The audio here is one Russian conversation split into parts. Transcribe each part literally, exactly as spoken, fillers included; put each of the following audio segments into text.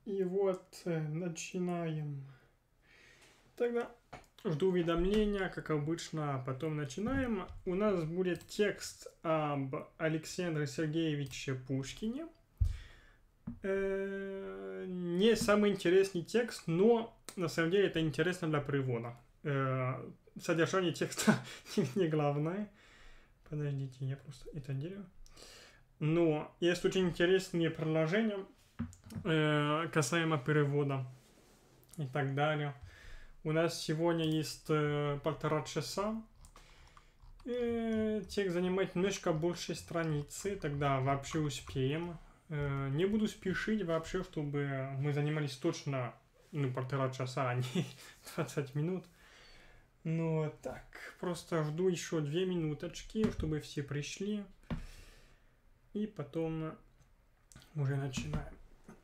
И вот начинаем. Тогда жду уведомления, как обычно, а потом начинаем. У нас будет текст об Александре Сергеевиче Пушкине. Э-э- не самый интересный текст, но на самом деле это интересно для перевода. Э-э- содержание текста не главное. Подождите, я просто это делаю. Но есть очень интересные предложения э, касаемо перевода и так далее. У нас сегодня есть э, полтора часа. Э, текст занимает немножко больше страницы, тогда вообще успеем. Э, не буду спешить вообще, чтобы мы занимались точно ну, полтора часа, а не двадцать минут. Ну так, просто жду еще две минуточки, чтобы все пришли. И потом уже начинаем.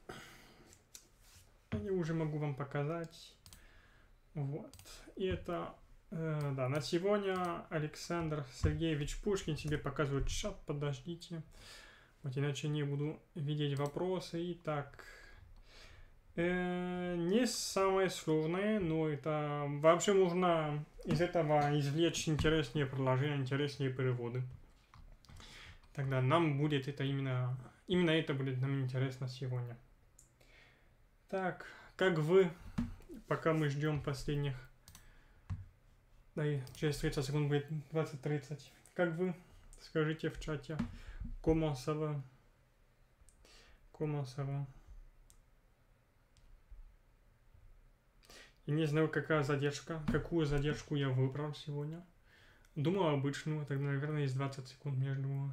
Я уже могу вам показать. Вот. И это, э, да, на сегодня Александр Сергеевич Пушкин себе показывает чат. Подождите. Вот иначе не буду видеть вопросы. Итак. Э, не самое сложное, но это вообще можно из этого извлечь интереснее предложения, интереснее переводы. Тогда нам будет это именно, именно это будет нам интересно сегодня. Так, как вы, пока мы ждем последних, да и через тридцать секунд будет двадцать тридцать. Как вы, скажите в чате, comment ça va? Comment ça va? Я не знаю, какая задержка, какую задержку я выбрал сегодня. Думаю, обычную, тогда, наверное, есть двадцать секунд между...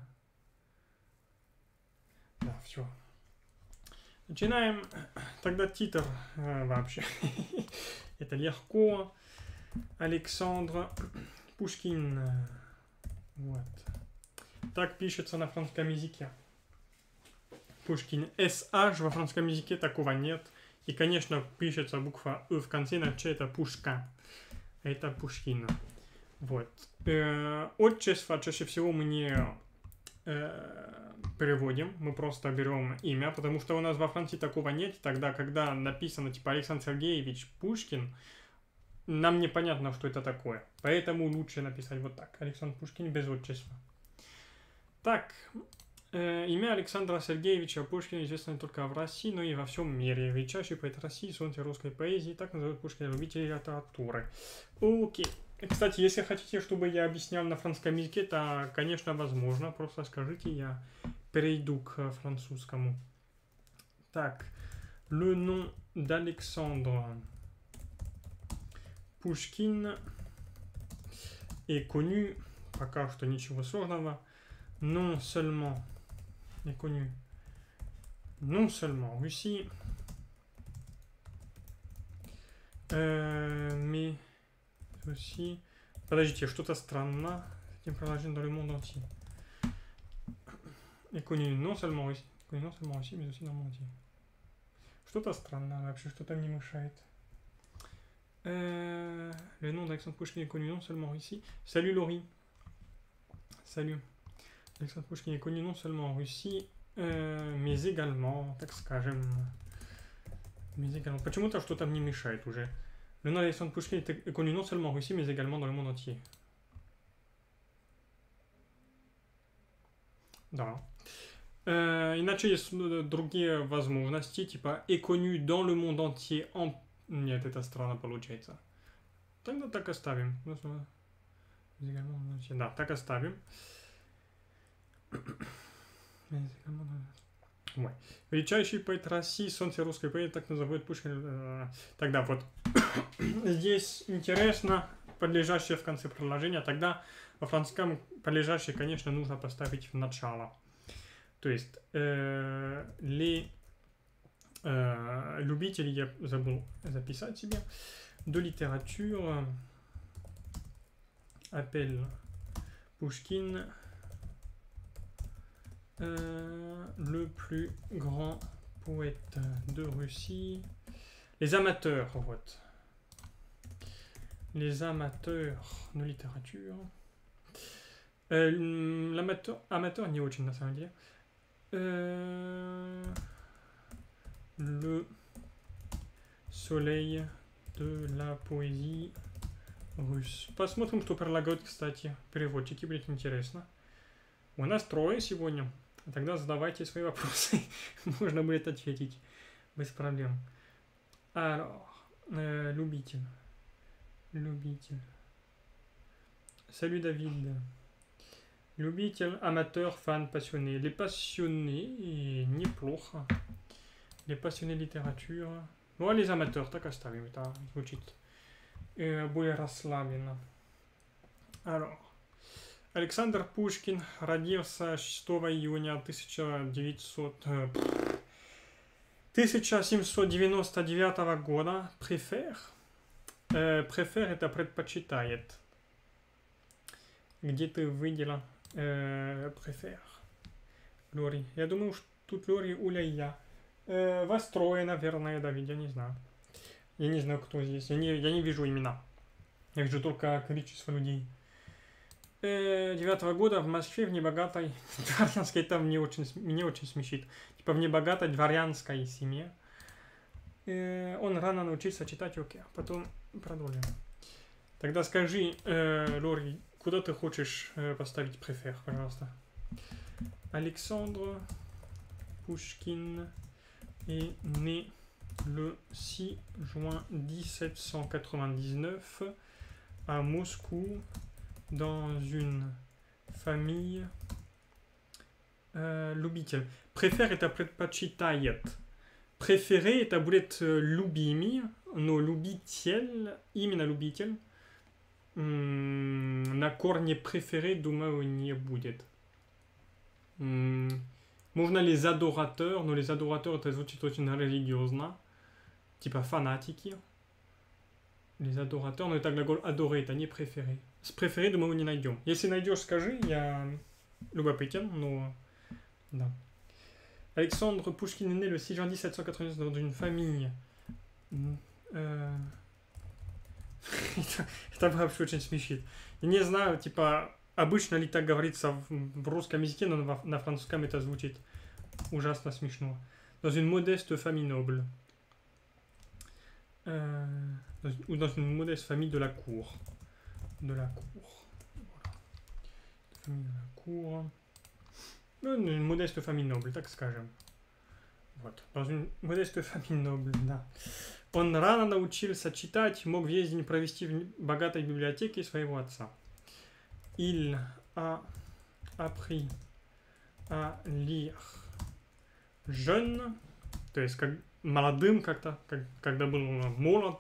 Да, все. Начинаем. Тогда титр э, вообще. Это легко. Александр Пушкин. Вот. Так пишется на французском языке. Пушкин. эс эйч во французском языке такого нет. И, конечно, пишется буква «ы» в конце, иначе это Пушка. Это Пушкин. Вот. Э, отчество чаще всего мы не э, переводим. Мы просто берем имя, потому что у нас во Франции такого нет. Тогда, когда написано типа Александр Сергеевич Пушкин, нам непонятно, что это такое. Поэтому лучше написать вот так. Александр Пушкин без отчества. Так. Э, имя Александра Сергеевича Пушкина известно только в России, но и во всем мире. Величайший поэт России, солнце русской поэзии, так называют Пушкина любители литературы. Окей. Кстати, если хотите, чтобы я объяснял на французском языке, то, конечно, возможно. Просто скажите, я перейду к французскому. Так. Le nom d'Alexandre Пушкин est connu, пока что ничего сложного, non seulement est connu, non seulement en Russie, euh, mais aussi... Подождите, что-то странно. Этим приложением dans le monde entier. Est connu non seulement en Russie, connu non seulement en Russie, mais aussi dans le monde entier. Что-то странно вообще, что-то мне мешает. Euh, le nom d'Alexandre Pouchkine est connu non seulement en Russie. Salut Laurie. Salut. Alexandre Pouchkine est connu non seulement en Russie, euh, mais également, так скажем, mais également. Почему-то что-то мне мешает уже. Le nom d'Alexandre Pouchkine est connu non seulement en Russie, mais également dans le monde entier. Да. Euh, иначе есть другие возможности, типа est connu dans le monde entier en... Нет, это странно получается. Тогда так оставим. Да, так оставим. Ой. Величайший поэт России, солнце русской поэзии, так называют Пушкин. Тогда вот здесь интересно подлежащее в конце предложения. Тогда во французском подлежащее, конечно, нужно поставить в начало. То есть э, les euh, любители, я забыл записать себе, de littérature appelle Pushkin euh, le plus grand poète de Russie. Les amateurs, вот. Les amateurs de littérature. Euh, l'amateur, amateur не очень на самом деле. Euh, le Soleil de la поэзии руsse. Посмотрим, что предлагают, кстати, переводчики, будет интересно. У нас трое сегодня. Тогда задавайте свои вопросы. Можно будет ответить без проблем. Alors, euh, любитель. Любитель. Salut David. Любитель, amateur, fan, passionné. Les passionnés, неплохо. Les passionnés littérature. Ну, а les amateurs, так оставим. Это звучит э, более расслабленно. Alors, Александр Пушкин родился шестого июня тысяча девятьсот, э, тысяча семьсот девяносто девятого года. Préfère. Э, préfère это предпочитает. Где ты выделила э, préfère? Лори. Я думаю, что тут Лори, Уля и я. Э, Вострое, наверное, Давид, я не знаю. Я не знаю, кто здесь. Я не, я не вижу имена. Я вижу только количество людей. Девятого года в Москве в небогатой дворянской, там мне очень, мне очень смешит. Типа в небогатой дворянской семье. Э, он рано научился читать, окей. Потом продолжим. Тогда скажи, э, Лори, куда ты хочешь э, поставить préfère, пожалуйста. Александр Пушкин est né le six juin mille sept cent quatre-vingt-dix-neuf à Moscou dans une famille euh, любитель. Préfère это предпочитает. Préféré это будет любимый, но любитель, именно любитель, м- на корне préféré, думаю, не будет. М- Можно les adorateurs, но les adorateurs это звучит очень религиозно, типа фанатики. Les adorateurs, но это глагол adorer, это не préféré. С préféré, думаю, не найдем. Если найдешь, скажи, я любопытен, но да. Александр Пушкин est né le six juin mille sept cent quatre-vingt-dix dans une famille. Euh... это вообще очень смешит. Я не знаю, типа, обычно ли так говорится в, в русском языке, но на, на французском это звучит ужасно смешно. Dans une modeste famille noble. Euh... Ou dans une modeste famille de la cour. De la cour. Voilà. Famille de la cour. Une modeste famille noble, так скажем. Вот. Dans une modeste famille noble, да. Он рано научился читать, мог весь день провести в богатой библиотеке своего отца. Il a appris à lire jeune, то есть как молодым как-то, как, когда был молод.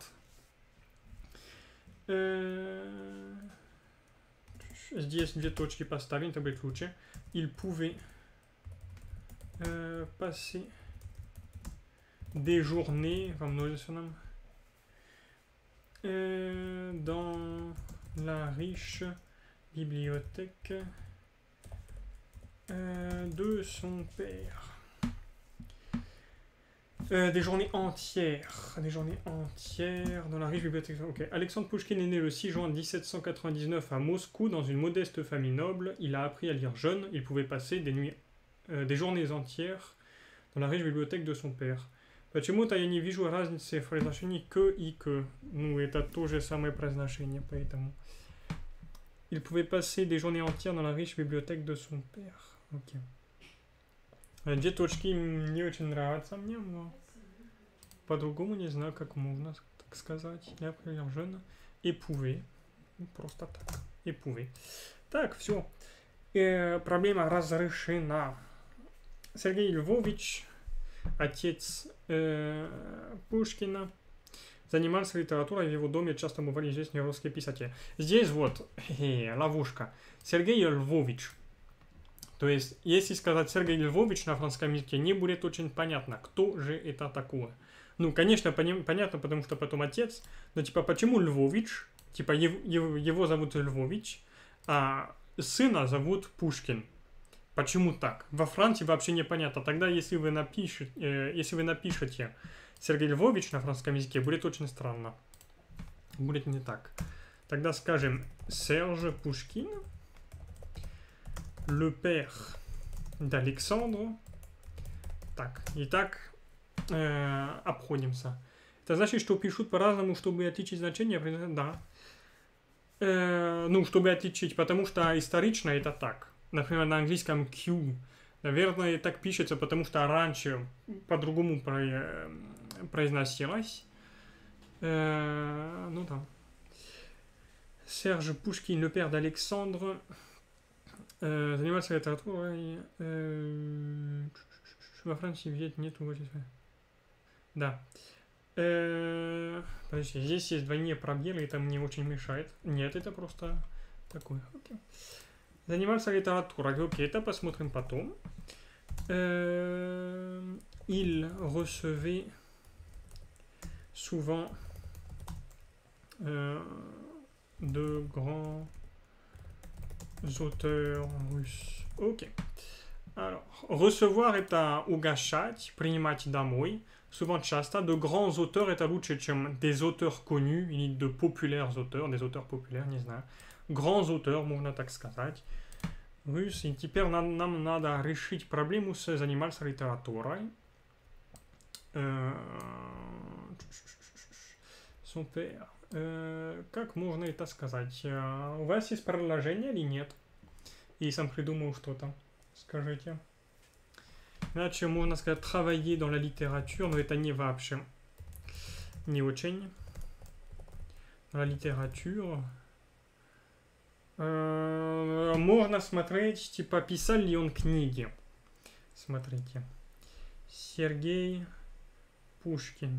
Здесь две точки поставим, это будет лучше. Il pouvait euh, passer des journées во множественном euh, dans la riche bibliothèque euh, de son père. Euh, des journées entières. Des journées entières dans la riche bibliothèque. Ok. Alexandre Pouchkine est né le six juin mille sept cent quatre-vingt-dix-neuf à Moscou dans une modeste famille noble. Il a appris à lire jeune. Il pouvait passer des nuits, euh, des journées entières dans la riche bibliothèque de son père. Почему-то я не вижу разницы в произношении к и к. Ну, это то же самое произношение, поэтому. Il pouvait passer des journées entières dans la riche bibliothèque de son père. Ok. Две точки не очень нравятся мне, но по-другому не знаю, как можно так сказать. Я проверил жена. Épouvé. Просто так. Épouvé. Так, все. Э, проблема разрешена. Сергей Львович, отец э, Пушкина, занимался литературой в его доме, часто бывали известные русские писатели. Здесь вот э, ловушка. Сергей Львович. То есть, если сказать Сергей Львович на французском языке, не будет очень понятно, кто же это такое. Ну, конечно, пони- понятно, потому что потом отец, но типа, почему Львович? Типа, его, его зовут Львович, а сына зовут Пушкин. Почему так? Во Франции вообще непонятно. Тогда, если вы напишете, э, если вы напишете Сергей Львович на французском языке, будет очень странно. Будет не так. Тогда скажем Серж Пушкин. Le père d'Alexandre. Так, итак, э, обходимся. Это значит, что пишут по-разному, чтобы отличить значение? Да. Э, ну, чтобы отличить, потому что исторично это так. Например, на английском Q. Наверное, так пишется, потому что раньше по-другому про, произносилось. Э, ну да. Serge Pouchkine, le père d'Alexandre, euh, занимался литературой. Э, во Франции взять нету. Да. Э, подожди, здесь есть двойные пробелы, это мне очень мешает. Нет, это просто такое. Окей. Занимался литературой. Окей, это посмотрим потом. Euh, il recevait souvent euh, de grands auteurs russes. Ok. Alors, recevoir это угощать, принимать домой. Souvent часто. De grands auteurs это лучше, чем des auteurs connus, или de populaires auteurs, des auteurs populaires, не знаю. Grands auteurs, можно так сказать. Рус. И теперь нам, нам надо решить проблему с заниматься литературой. Son père. Как можно это сказать? У вас есть предложение или нет? И сам придумал что-то. Скажите. Иначе можно сказать travailler dans la littérature, но это не вообще. Не очень. Dans la littérature. Э, можно смотреть, типа, писал ли он книги. Смотрите. Сергей Пушкин.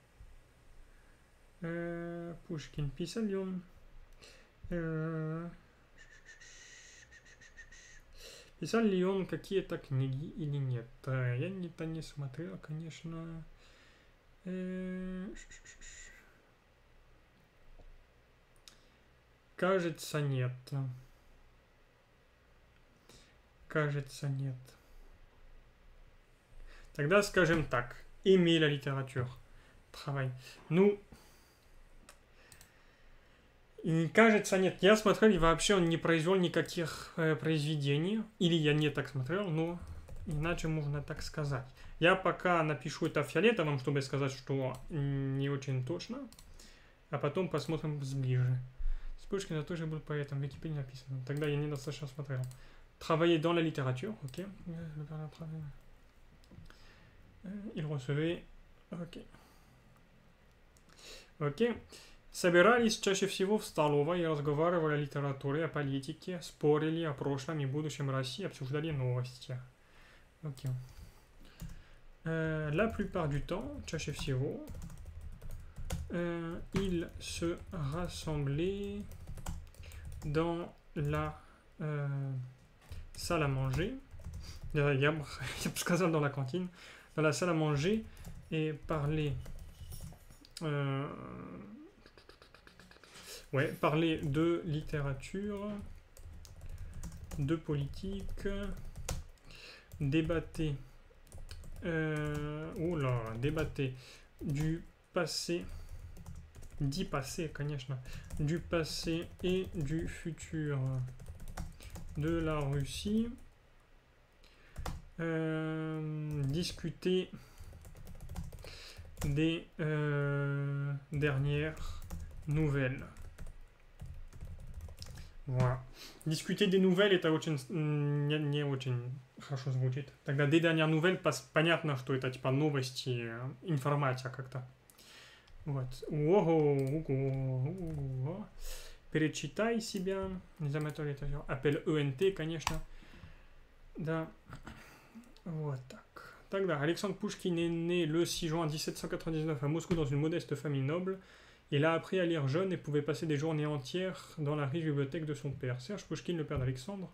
Э, Пушкин. Писал ли он? Э, писал ли он какие-то книги или нет? Я это не смотрел, конечно. Э, Кажется, нет. Кажется, нет. Тогда скажем так. Aimer la littérature. Travail. Ну, и кажется, нет. Я смотрел, и вообще он не произвел никаких э, произведений. Или я не так смотрел, но иначе можно так сказать. Я пока напишу это фиолетовым, чтобы сказать, что не очень точно. А потом посмотрим сближе. Пушкин тоже был поэтом, в Википедии написано. Тогда я недостаточно смотрел. Travailler dans la littérature, ok. Il recevait, ok. Ok. Собирались чаще всего в столовой и разговаривали о литературе, о политике, спорили о прошлом и будущем России, обсуждали новости. Ok. Euh, la plupart du temps, чаще всего, euh, ils se rassemblaient dans la euh, salle à manger. Я, я, бы, я бы сказал dans la cantine. Dans la salle à manger et parler. Euh, ouais, parler de littérature, de politique, débattre. Euh, oh là, débattre du passé. D'y passé, конечно, du passé et du futur de la Russie, euh, discuter des euh, dernières nouvelles. Voilà. Discuter des nouvelles, это очень, не, не очень хорошо звучит. Тогда des dernières nouvelles, понятно, что это типа новости, информация как-то. Вот. Ого, перечитай себя. Не знаю, это это Appel E N T, конечно. Да. Вот так. Тогда Alexandre Pouchkine est né le six juin mille sept cent quatre-vingt-dix-neuf à Moscou dans une modeste famille noble. Il a appris à lire jeune et pouvait passer des journées entières dans la riche bibliothèque de son père. Serge Pouchkine, le père d'Alexandre.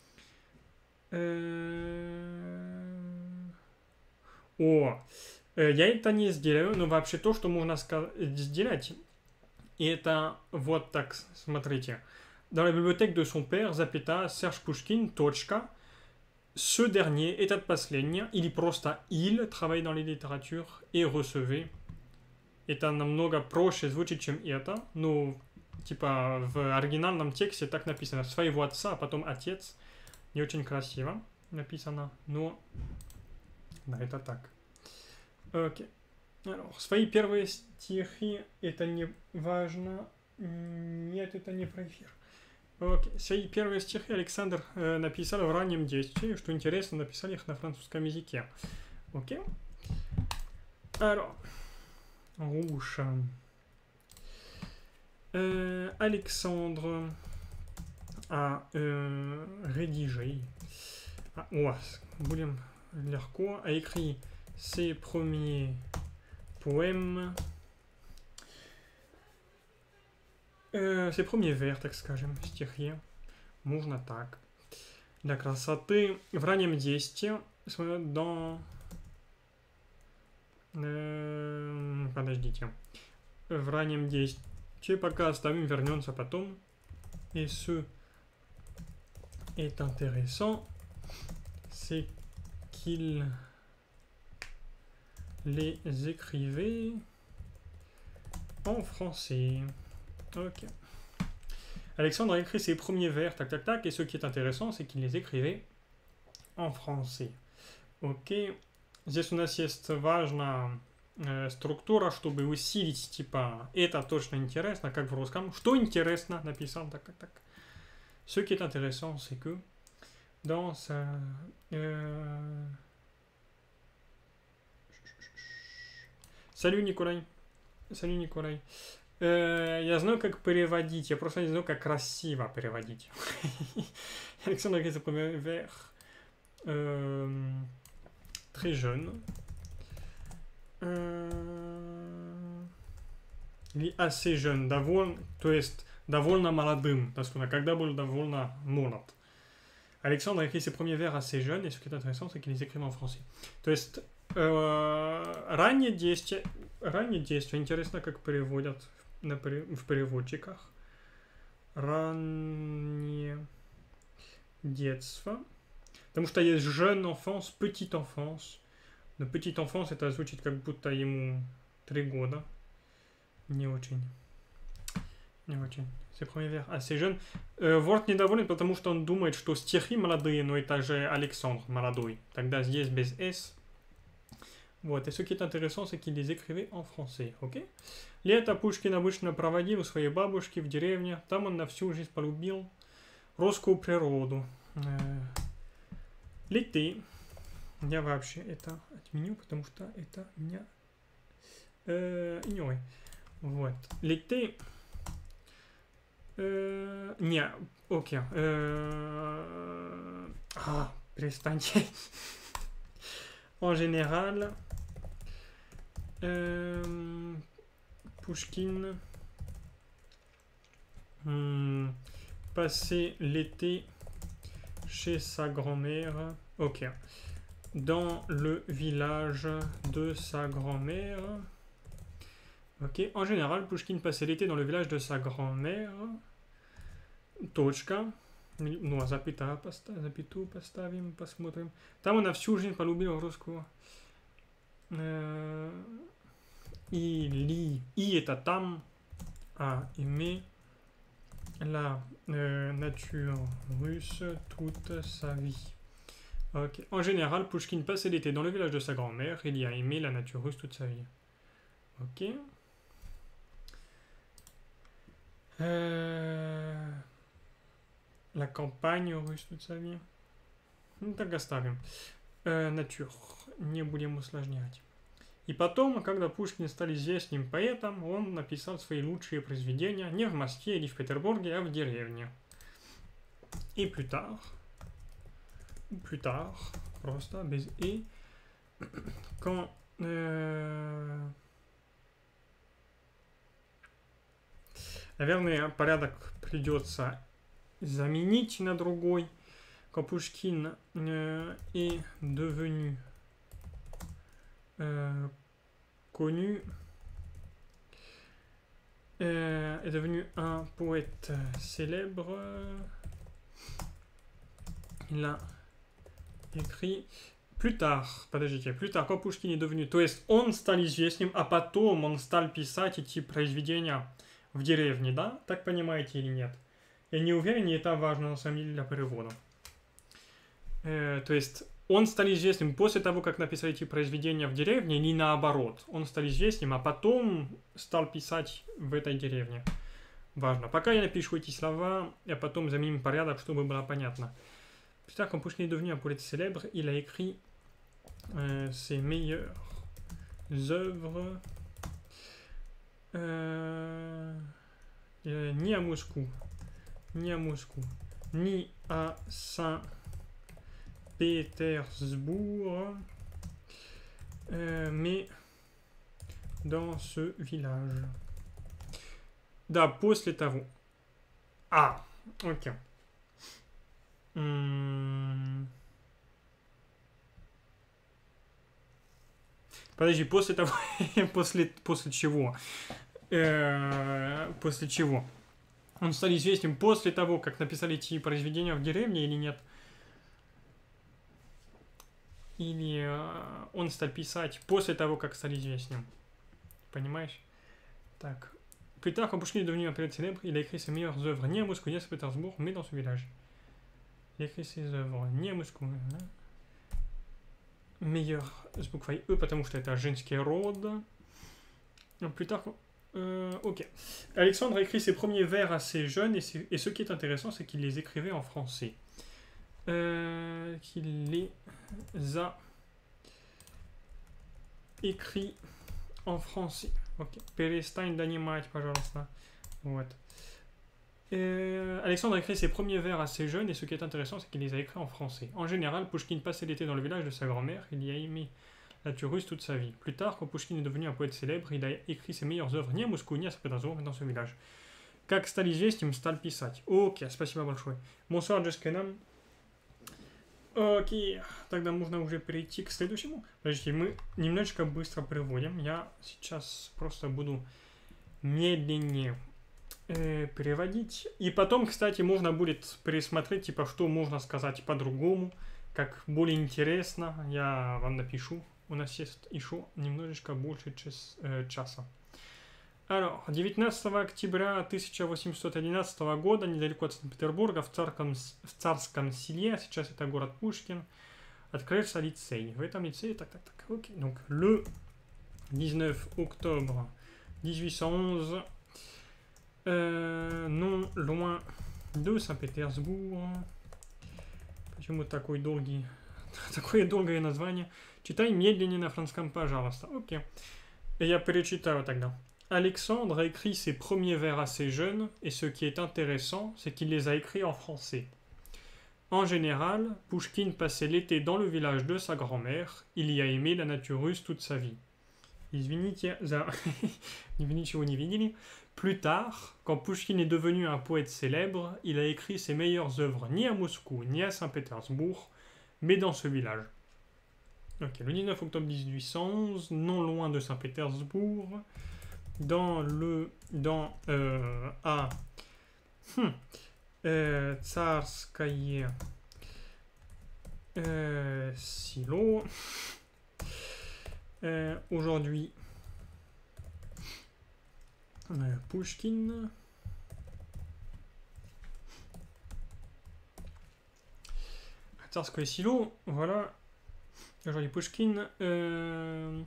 Euh... О, я это не сделаю, но вообще то, что можно сделать, и это вот так, смотрите. Dans la bibliothèque de son père, запятая, Serge Pouchkine, точка. Ce dernier, этот последний, или просто il, travaille dans les littératures et recevait. Это намного проще звучит, чем это. Ну, типа, в оригинальном тексте так написано. Своего отца, а потом отец. Не очень красиво написано, но... Да, это так. Окей. Alors, свои первые стихи, это не важно. Нет, это не про эфир. Окей. Свои первые стихи Александр э, написал в раннем детстве. Что интересно, написал их на французском языке. Окей. Alors, Rouge. Euh, Alexandre a euh, rédigé, а, о, будем легко, a écrit ses premiers poèmes, euh, ses premiers vers, так скажем, стихи, можно так, для красоты в раннем детстве, dans, euh, подождите, в раннем детстве, пока оставим, вернемся потом, et ce est intéressant, c'est qu'il les écrivait en français. Ok. Alexandre a écrit ses premiers vers, tac tac tac, et ce qui est intéressant, c'est qu'il les écrivait en français. Ok. Здесь у нас есть важная э, структура, чтобы усилить, типа, это точно интересно, как в русском. Что интересно, написано, так, так, так. Ce qui est intéressant, c'est que dans sa... Euh... Salut, Николай. Salut, Николай. Euh, я знаю, как переводить, я просто не знаю, как красиво переводить. Alexandre a écrit ses premiers vers euh, très jeune. Euh, или assez jeune, довольно, то есть довольно молодым, дословно, когда был довольно молод. Александр a écrit ses premiers vers assez jeunes, et ce qui est intéressant, c'est qu'il les écrit en français. То есть э, раннее действие, раннее действие, интересно, как переводят на, в переводчиках. Раннее детство. Потому что есть jeune enfance, petite enfance. Но petite enfance, это звучит, как будто ему три года. Не очень. Не очень. Ses premiers vers assez jeunes. Euh, Ворд недоволен, потому что он думает, что стихи молодые, но это же Александр молодой. Тогда здесь без S. Вот. И ce qui est intéressant, c'est qu'il les écrivait en français. Ok? Лето Пушкин обычно проводил у своей бабушки в деревне. Там он на всю жизнь полюбил русскую природу. Э, L'été. Я вообще это отменю, потому что это меня э, ignoré. Вот. L'été. Euh, не, окей. Euh, ah, перестаньте. En général, euh, Pushkin hmm, passait l'été chez sa grand-mère. Ok. Dans le village de sa grand-mère. Ok. En général, Pushkin passait l'été dans le village de sa grand-mère. Точка. Ну, а запятая поставим, запятую поставим, посмотрим. Там она всю жизнь полюбила русскую. Э, и ли. И это там. А aimé la euh, nature russe toute sa vie. Ok. En général, Pushkin passait l'été dans le village de sa grand-mère. Il y a aimé la nature russe toute sa vie. Ok. Euh... La campagne russe toute sa vie. Ну, так оставим. Э, натюр. Не будем усложнять. И потом, когда Пушкин стал известным поэтом, он написал свои лучшие произведения не в Москве или в Петербурге, а в деревне. И plus tard, plus tard, просто без «и», quand... Euh, наверное, порядок придется заменить на другой. Quand Pushkin euh, est devenu euh, connu, euh, est devenu un poète célèbre, il a écrit plus tard, подождите, plus tard, quand Pushkin est devenu, то есть он стал известным, а потом он стал писать эти произведения в деревне, да? Так понимаете или нет? Я не уверен, и это важно на самом деле для перевода. Э, то есть он стал известным после того, как написал эти произведения в деревне, или наоборот. Он стал известным, а потом стал писать в этой деревне. Важно. Пока я напишу эти слова, а потом заменим порядок, чтобы было понятно. Plus tard, quand Pushkin est devenu un poète célèbre, il a écrit euh, ses meilleures œuvres euh, euh, ni à Moscou, ni à Moscou, ni à Saint-Pétersbourg, euh, mais dans ce village. Да, после того. А, окей. М. Подожди, после того, после, после чего? Э, после чего? Он стал известен после того, как написали эти произведения в деревне или нет? Или э, он стал писать после того, как стал известным? Понимаешь? Так. Plus tard, quand Pushkin est devenu un poète célèbre, il a écrit ses meilleures œuvres ni à Moscou ni à Saint-Pétersbourg, mais dans ce village. Il a écrit ses œuvres не Moscou. Meilleur с буквой E, потому что это женский род. Plus tard, euh, ok. Alexandre a écrit ses premiers vers assez jeunes, et, et ce qui est intéressant, c'est qu'il les écrivait en français. Euh, qu'il les a écrits en français. Ok. Перестань донимать, пожалуйста. Вот. Euh, Alexandre a écrit ses premiers vers assez jeunes, et ce qui est intéressant, c'est qu'il les a écrits en français. En général, Pushkin passait l'été dans le village de sa grand-mère, il y a aimé la nature russe toute sa vie. Plus tard, quand Pushkin est devenu un poète célèbre, il a écrit ses meilleures œuvres не à Moscou, ni à Saint-Pétersbourg, mais dans ce village. Как стал известным, стал писать. Ok, спасибо большое. Bonsoir, Джескенам. Окей, тогда можно уже перейти к следующему. Подождите, мы немножечко быстро приводим. Я сейчас просто буду медленнее э, переводить. И потом, кстати, можно будет пересмотреть, типа, что можно сказать по-другому, как более интересно. Я вам напишу. У нас есть еще немножечко больше час, э, часа. Alors, девятнадцатого октября тысяча восемьсот одиннадцатого года, недалеко от Санкт-Петербурга, в Царском, в Царском селе, сейчас это город Пушкин, открылся лицей. В этом лицее, так, так, так, окей. Donc, le dix-neuf octobre mille huit cent onze, euh, non loin de Saint-Pétersbourг. Почему такой долгий, такое долгое название? Читай медленнее на французском, пожалуйста. Окей. Я перечитаю тогда. Alexandre a écrit ses premiers vers assez jeunes, et ce qui est intéressant, c'est qu'il les a écrits en français. En général, Pushkin passait l'été dans le village de sa grand-mère, il y a aimé la nature russe toute sa vie. Извините за... Вы ничего не видели. Plus tard, quand Pushkin est devenu un poète célèbre, il a écrit ses meilleures œuvres ni à Moscou ni à Saint-Pétersbourg, mais dans ce village. Ok, le dix-neuf octobre mille huit cent onze, non loin de Saint-Pétersbourg, dans le dans euh, à hum, euh, Tsarskoye euh, Silo, euh, aujourd'hui euh, Pushkin Tsarskoye Silo, voilà, aujourd'hui Pushkin. euh,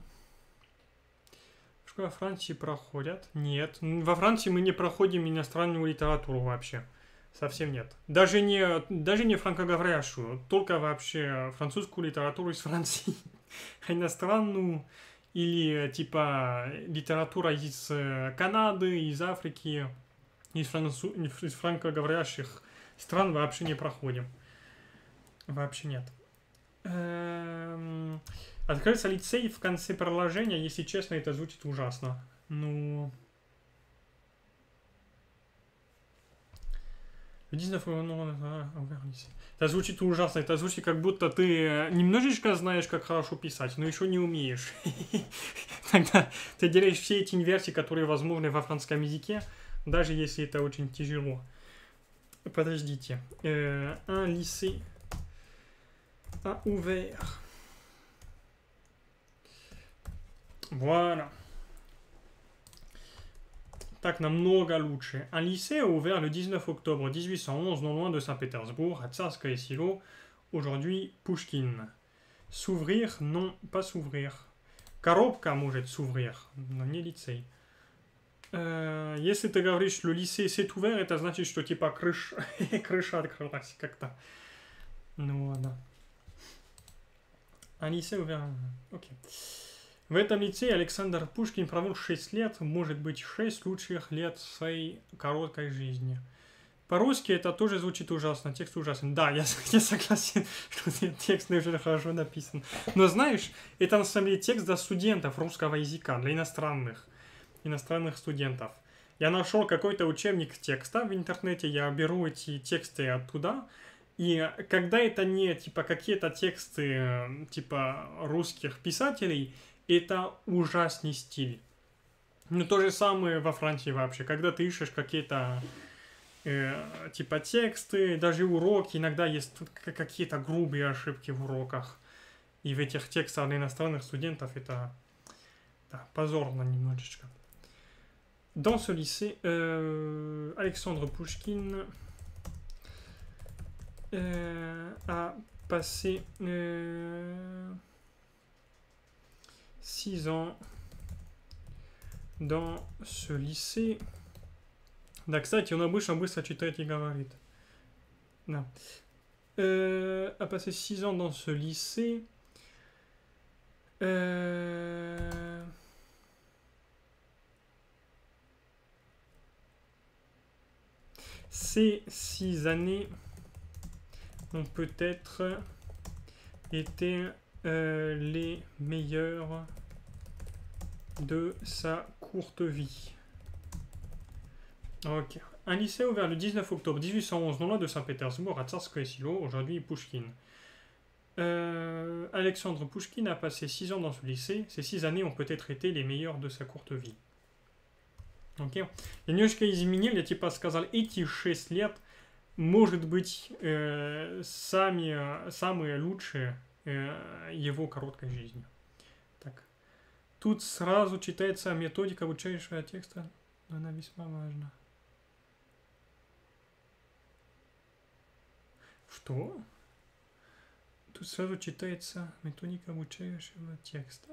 Во Франции проходят? Нет. Во Франции мы не проходим иностранную литературу вообще. Совсем нет. Даже не, даже не франкоговорящую. Только вообще французскую литературу из Франции. А иностранную или типа литература из Канады, из Африки, из, францу, из франкоговорящих стран вообще не проходим. Вообще нет. Эм... Открылся лицей в конце предложения, если честно, это звучит ужасно. Ну... Это звучит ужасно, это звучит как будто ты немножечко знаешь, как хорошо писать, но еще не умеешь. Тогда ты делаешь все эти инверсии, которые возможны во французском языке, даже если это очень тяжело. Подождите. Un lycée a ouvert. Voilà. Так намного лучше. Un lycée a ouvert le dix-neuf octobre mille huit cent onze, non loin de Saint-Pétersbourg, à Tsarskoye Silo, aujourd'hui Pushkin. S'ouvrir, non, pas s'ouvrir. Коробка может s'ouvrir, но не лицей. Э, если ты говоришь, что lycée c'est ouvert, это значит, что типа крыш... крыша открылась как-то. Ну ладно. А lycée ouvert... Окей. В этом лицее Александр Пушкин провел шесть лет, может быть, шесть лучших лет своей короткой жизни. По-русски это тоже звучит ужасно, текст ужасен. Да, я, я согласен, что текст уже хорошо написан. Но знаешь, это на самом деле текст для студентов русского языка, для иностранных, иностранных студентов. Я нашел какой-то учебник текста в интернете, я беру эти тексты оттуда, и когда это не типа какие-то тексты типа русских писателей, это ужасный стиль. Ну, то же самое во Франции вообще. Когда ты ищешь какие-то э, типа тексты, даже уроки, иногда есть какие-то грубые ошибки в уроках. И в этих текстах для иностранных студентов это да, позорно немножечко. Dans ce lycée, euh, Alexandre Pouchkine euh, a passé euh, six ans dans ce lycée. Да, кстати, он обычно быстро читает и говорит. Да. Euh, a passé six ans dans ce lycée. Euh... Ces six années ont peut-être été euh, les meilleures de sa courte vie. Ok. Un lycée ouvert le dix-neuf octobre mille huit cent onze, non loin de Saint-Pétersbourg, à Tsarskoye Selo, aujourd'hui Pouchkine. Euh, Alexandre Pouchkine a passé six ans dans ce lycée. Ces six années ont peut-être été les meilleures de sa courte vie. Окей. Я немножко изменил, я типа сказал, эти шесть лет, может быть, э, сами, самые лучшие э, его короткой жизни. Так. Тут сразу читается методика обучающего текста, но она весьма важна. Что? Тут сразу читается методика обучающего текста.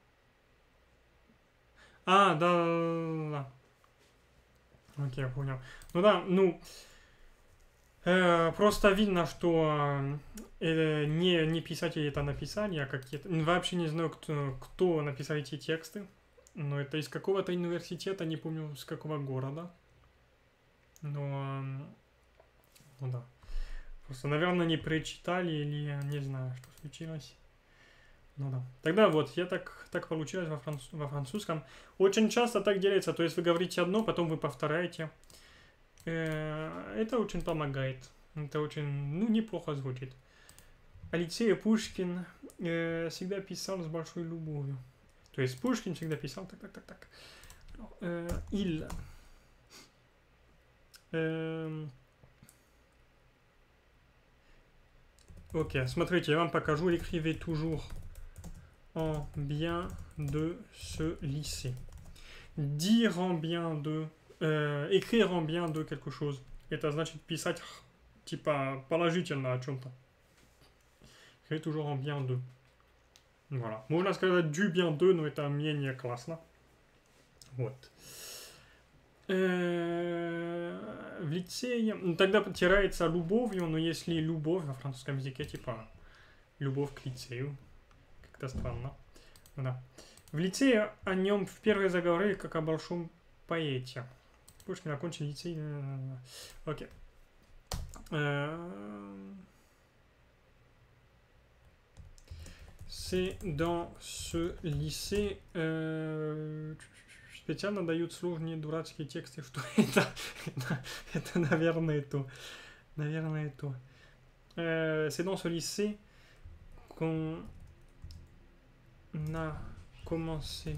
А, да, да, да. Окей, я понял. Ну да, ну, э, просто видно, что э, не, не писатели это написали, а какие-то... Вообще не знаю, кто, кто написал эти тексты, но это из какого-то университета, не помню, с какого города. Но, ну да. Просто, наверное, не прочитали или не знаю, что случилось. Ну да. Тогда вот, я так, так получилось во, франц, во французском. Очень часто так делается, то есть вы говорите одно, потом вы повторяете. Э, это очень помогает. Это очень, ну, неплохо звучит. Алексей Пушкин э, всегда писал с большой любовью. То есть Пушкин всегда писал так, так, так, так. Э, il... Э, Окей, смотрите, я вам покажу. Écrivez toujours en bien de ce lycée. Dire en bien de... Э, écrire en bien de quelque chose. Это значит писать типа положительно о чем-то. Écrire toujours en bien de. Voilà. Можно сказать du bien de, но это менее классно. Вот. Э, в лицее... Тогда потирается любовью, но если любовь во французском языке, типа любовь к лицею. Как-то странно. Да. В лицее о нем впервые заговорили как о большом поэте. Пушкин окончил лицей... Окей. C'est dans ce lycée... Euh, специально дают сложные дурацкие тексты. Что это? это, это, наверное, то. Наверное, то. Euh, C'est dans ce lycée qu'on a commencé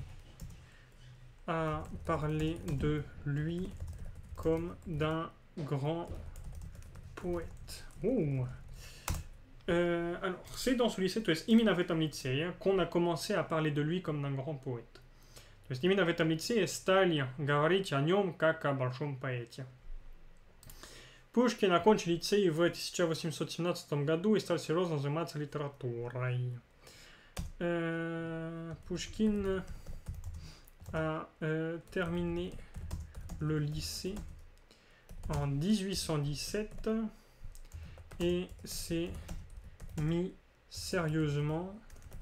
à parler de lui comme d'un grand poète. Oh. Euh, alors, c'est dans ce lycée, то есть именно в этом лицее, qu'on a commencé à parler de lui comme d'un grand poète. То есть именно в этом лицее стали говорить о нем как о большом поэте. Пушкин окончил лицей в тысяча восемьсот семнадцатом году и стал серьезно заниматься литературой. Euh, Pouchkine a euh, terminé le lycée en mille huit cent dix-sept et s'est mis sérieusement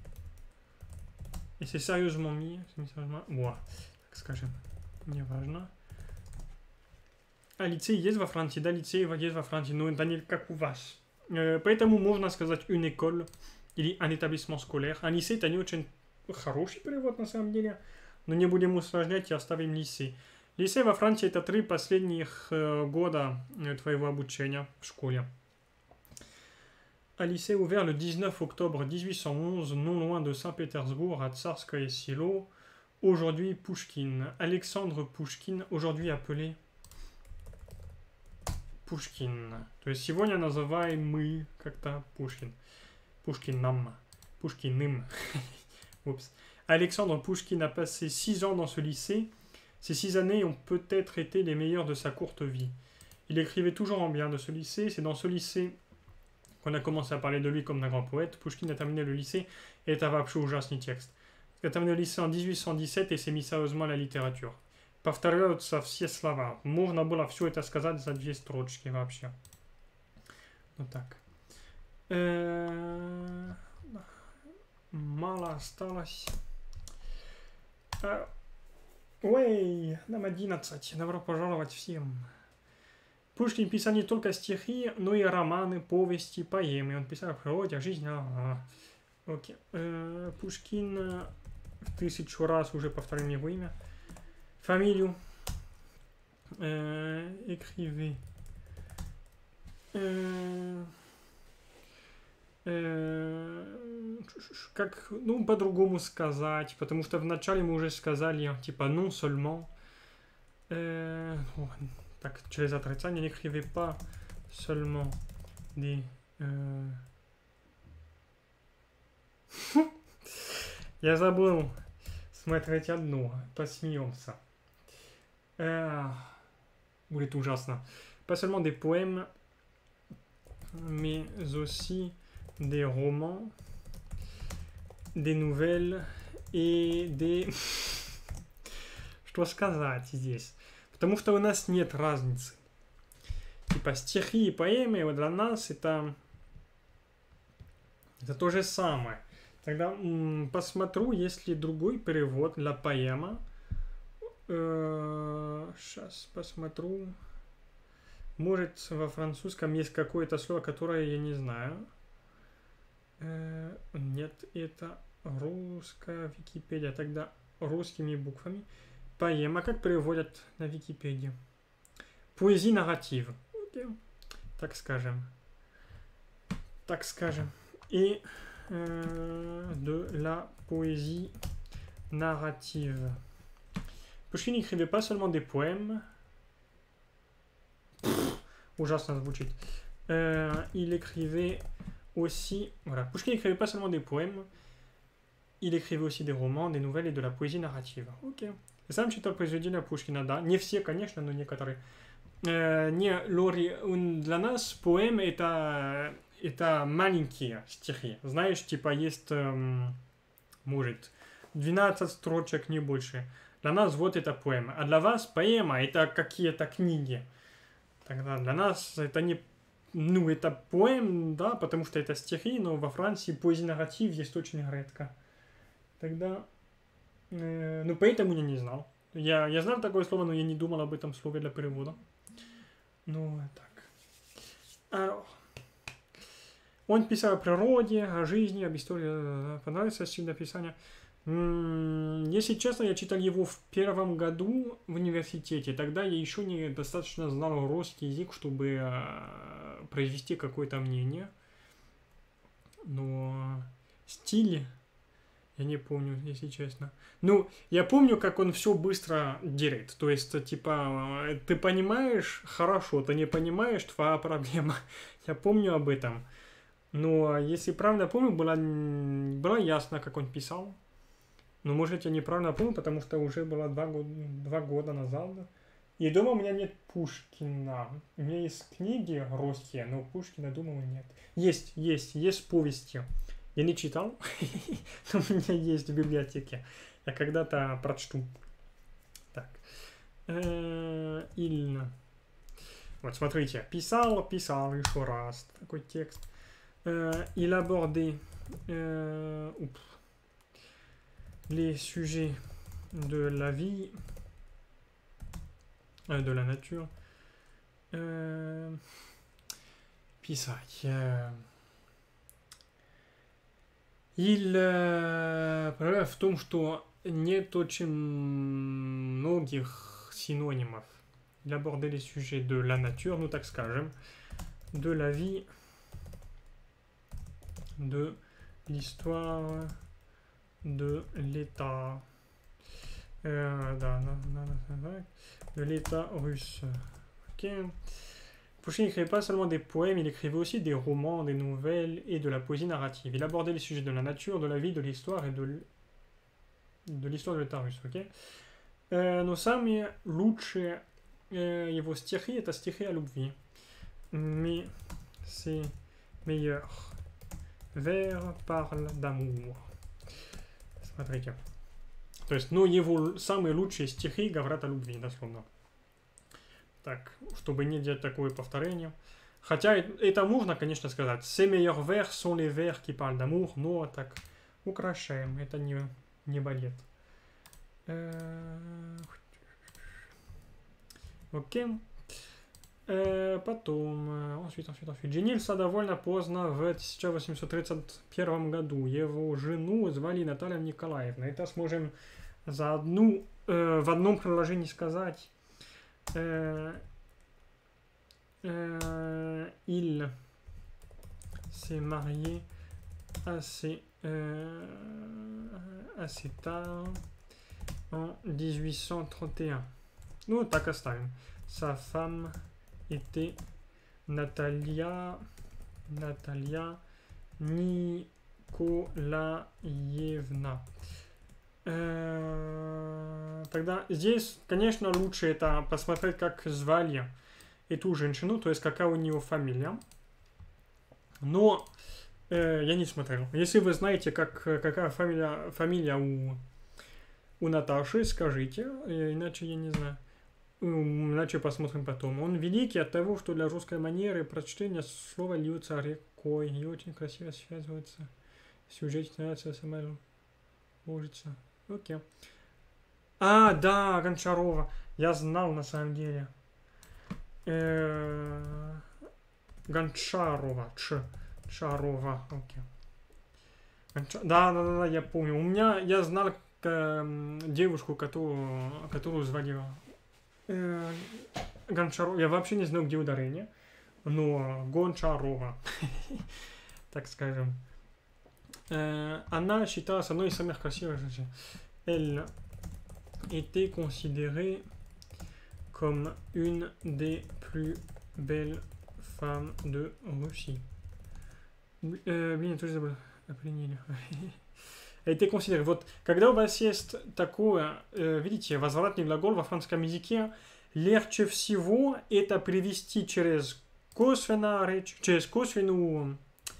et s'est sérieusement mis, вот, так скажем, неважно. А лицей есть во Франции, да, лицей есть во Франции, но это не как у вас. Э, поэтому можно сказать une école или un établissement scolaire. Un lycée это не очень хороший перевод на самом деле, но не будем усложнять и оставим lycée. Lycée во Франции это три последних э, года твоего обучения в школе. Un lycée ouvert le dix-neuf octobre mille huit cent onze, non loin de Saint-Pétersbourg, à Tsarskoye Selo. Aujourd'hui Pouchkine. Alexandre Pouchkine, aujourd'hui appelé Пушкин. То есть сегодня называем мы как-то Пушкин. Пушкином. Пушкиным. Oups. Alexandre Pouchkine a passé six ans dans ce lycée. Ces six années ont peut-être été les meilleures de sa courte vie. Il écrivait toujours en bien de ce lycée. C'est dans ce lycée qu'on a commencé à parler de lui comme d'un grand poète. Pouchkine a terminé le lycée et это вообще ужасный текст. Il a terminé le lycée en mille huit cent dix-sept et s'est mis sérieusement à la littérature. Повторяются все слова. Можно было все это сказать за две строчки вообще. Вот так. Э-э- мало осталось. Ой, нам одиннадцать. Добро пожаловать всем. Пушкин писал не только стихи, но и романы, повести, поэмы. Он писал о природе, о жизни. А-а-а. Окей. Э-э- Пушкин в тысячу раз уже повторил его имя. Фамилию. Э, écrivez. Э, э, как, ну, по-другому сказать, потому что вначале мы уже сказали, типа, non seulement. Э, так, через отрицание, n'écrivez pas seulement des... Э... Я забыл смотреть одно, посмеемся. Euh, будет ужасно. Pas seulement des poèmes, mais aussi des romans, des nouvelles et des... Что сказать здесь? Потому что у нас нет разницы. Типа стихи и поэмы вот для нас это... Это то же самое. Тогда м, посмотрю, есть ли другой перевод для поэма. Сейчас посмотрю. Может, во французском есть какое-то слово, которое я не знаю. Нет, это русская Википедия. Тогда русскими буквами. Поэма, как переводят на Википедии? Поэзия нарратив. Okay. Так скажем. Так скажем. И euh, de la poésie narrative. Pouchkine n'écrivait pas seulement des poèmes. Pff, ужасно звучит. Euh, il écrivait aussi... Voilà. Pouchkine n'écrivait pas seulement des poèmes. Il écrivait aussi des romans, des nouvelles et de la poésie narrative. Ok. Я сам читал произведения Пушкина, да. Не все, конечно, но некоторые. Euh, не, Лори, для нас поэм это... Это маленькие стихи. Знаешь, типа есть... Эм, может, двенадцать строчек, не больше. Для нас вот это поэма. А для вас поэма это какие-то книги. Тогда для нас это не... Ну, это поэм, да, потому что это стихи, но во Франции поэзия нарратив есть очень редко. Тогда... Э, ну, поэтому я не знал. Я, я знал такое слово, но я не думал об этом слове для перевода. Ну, так. Alors. Он писал о природе, о жизни, об истории. Понравился стиль написания. Если честно, я читал его в первом году в университете. Тогда я еще не достаточно знал русский язык, чтобы э, произвести какое-то мнение. Но стиль я не помню, если честно. Ну, я помню, как он все быстро делает. То есть, типа, ты понимаешь, хорошо, ты не понимаешь, твоя проблема. Я помню об этом. Но, если правильно помню, было, было ясно, как он писал. Но, может, я неправильно помню, потому что уже было два года, два года назад. И дома у меня нет Пушкина. У меня есть книги русские, но Пушкина, думаю, нет. Есть, есть, есть повести. Я не читал, но у меня есть в библиотеке. Я когда-то прочту. Так. Иль. Вот, смотрите. Писал, писал еще раз. Такой текст. Il abordait les sujets de la vie, de la nature. Писать. Il, проблема в том, что нет очень многих синонимов. Il abordait les sujets de la nature, ну так скажем, de la vie, de l'histoire, de l'état, euh, да, да, да, да, de l'état russe. Ok. Pouchkine n'écrivait pas seulement des poèmes, il écrivait aussi des romans, des nouvelles et de la poésie narrative. Il abordait les sujets de la nature, de la vie, de l'histoire et de, de l'histoire de l'état russe. Okay? Euh, но самые лучшие э, его стихи это стихи о любви. Mais ses meilleurs vers parlent d'amour. Смотрите. То есть, ну, его самые лучшие стихи говорят о любви, дословно. Так, чтобы не делать такое повторение. Хотя это можно, конечно, сказать. Ces meilleurs vers sont les vers qui parlent d'amour, но так украшаем. Это не, не балет. Окей. Потом, ensuite, ensuite, ensuite. Женился довольно поздно, в тысяча восемьсот тридцать первом году. Его жену звали Наталья Николаевна. Это сможем за одну, э, в одном предложении сказать. Euh, euh, il s'est marié assez, euh, assez tard, en dix-huit cent trente et un. Ну, так оставим. Sa femme était Natalia, Natalia Николаевна. Тогда здесь, конечно, лучше это посмотреть, как звали эту женщину, то есть какая у нее фамилия. Но э, я не смотрел. Если вы знаете, как, какая фамилия, фамилия у, у Наташи, скажите, иначе я не знаю. Иначе посмотрим потом. Он великий от того, что для русской манеры прочтения слова льются рекой и очень красиво связывается. Сюжет нравится сама ложится. Окей. А, да, Гончарова. Я знал на самом деле. Э-э- Гончарова. Ч. Чарова. Окей. Гонча... Да, да, да, да, я помню. У меня, я знал э, девушку, которую, которую звали э, Гончарова. Я вообще не знаю, где ударение. Но Гончарова. Так скажем. Euh, Anna считалась одной из самых красивых женщин. Elle était considérée comme une des plus belles femmes de Russie. Euh, блин, я тоже забыл. Определили. Elle était considérée. Вот, когда у вас есть такое, э, видите, возвратный глагол во французском языке, легче всего это привести через косвенную речь, через косвенную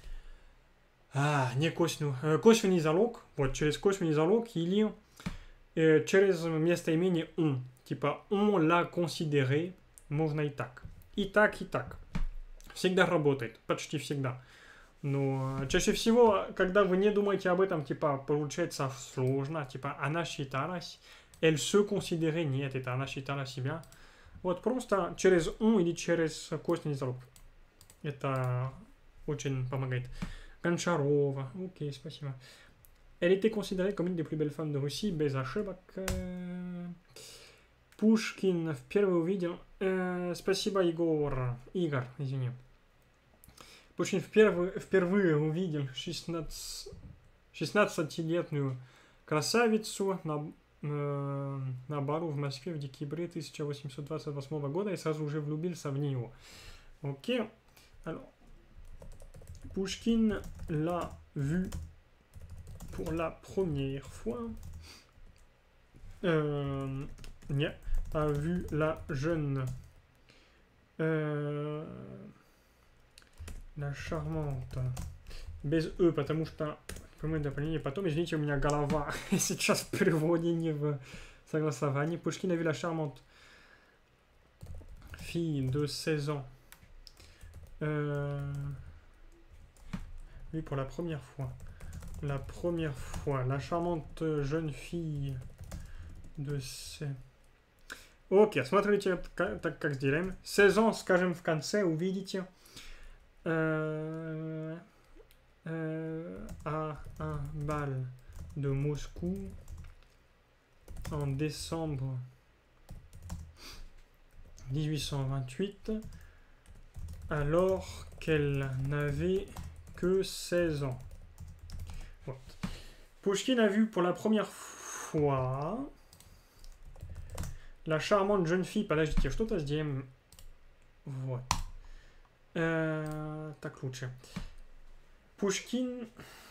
А, не косвенный, косвенный залог, вот, через косвенный залог или э, через местоимение он. Типа, on l'a considéré, можно и так. И так, и так. Всегда работает, почти всегда. Но чаще всего, когда вы не думаете об этом, типа, получается сложно. Типа, она считалась, elle se considérait, нет, это она считала себя. Вот, просто через он или через косвенный залог. Это очень помогает. Гончарова. Окей, спасибо. Elle était considérée comme une des plus belles femmes de Russie. Без ошибок. Пушкин впервые увидел... Э, спасибо, Егор. Игорь, извини. Пушкин впервые, впервые увидел шестнадцатилетнюю красавицу на, э, на бару в Москве в декабре тысяча восемьсот двадцать восьмого года и сразу уже влюбился в нее. Окей. Alors, Pouchkine l'a vu pour la première fois. Euh, yeah, a vu la jeune, euh, la charmante без «ы», потому что прямое дополнение потом. Извините, у меня голова сейчас в переводе, не в согласовании. Пушкин a vu la charmante fille de seize ans. Euh, oui, pour la première fois. La première fois. La charmante jeune fille de seize... Окей, смотрите, так как сделаем. Сезон, скажем, в конце, увидите. Euh, euh, à un bal de Moscou en décembre mille huit cent vingt-huit, alors qu'elle n'avait que seize ans. Вот. Пушкин a vu pour la première fois la charmante jeune fille. Подождите, что-то сделаем. Вот. Euh, так лучше. Пушкин...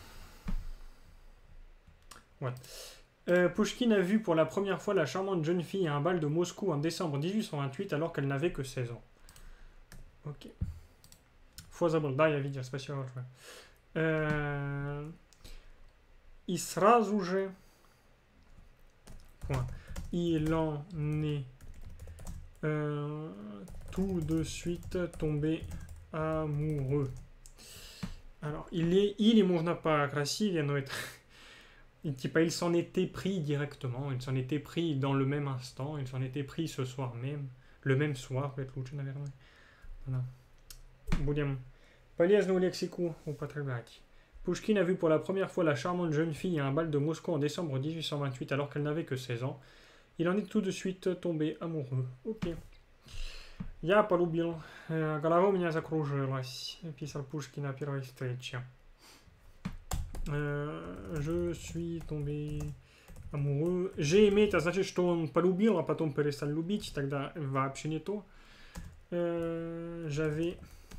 Ouais. Euh, Pushkin a vu pour la première fois la charmante jeune fille à un bal de Moscou en décembre mille huit cent vingt-huit alors qu'elle n'avait que seize ans. Ok. Faut забыл. Да, я видел, спасибо большое. Euh... И сразу же... Point. Il en est euh, tout de suite tombé amoureux. Alors, il est, il est можно покрасивее, но это... И, типа, il s'en était pris directement, il s'en était pris dans le même instant, il s'en était pris ce soir même, le même soir, peut-être лучше, наверное. Voilà. Будем полезную лексику употреблять. Pushkin a vu pour la première fois la charmante jeune fille à un bal de Moscou en décembre mille huit cent vingt-huit alors qu'elle n'avait que seize ans. Il en est tout de suite tombé amoureux. Ok. Я полюбил. Голова у меня закружилась. Писал Пушкин на первой встрече. Je suis tombé amoureux. J'ai aimé, это значит, что он полюбил, а потом перестал любить. Тогда вообще не то. J'avais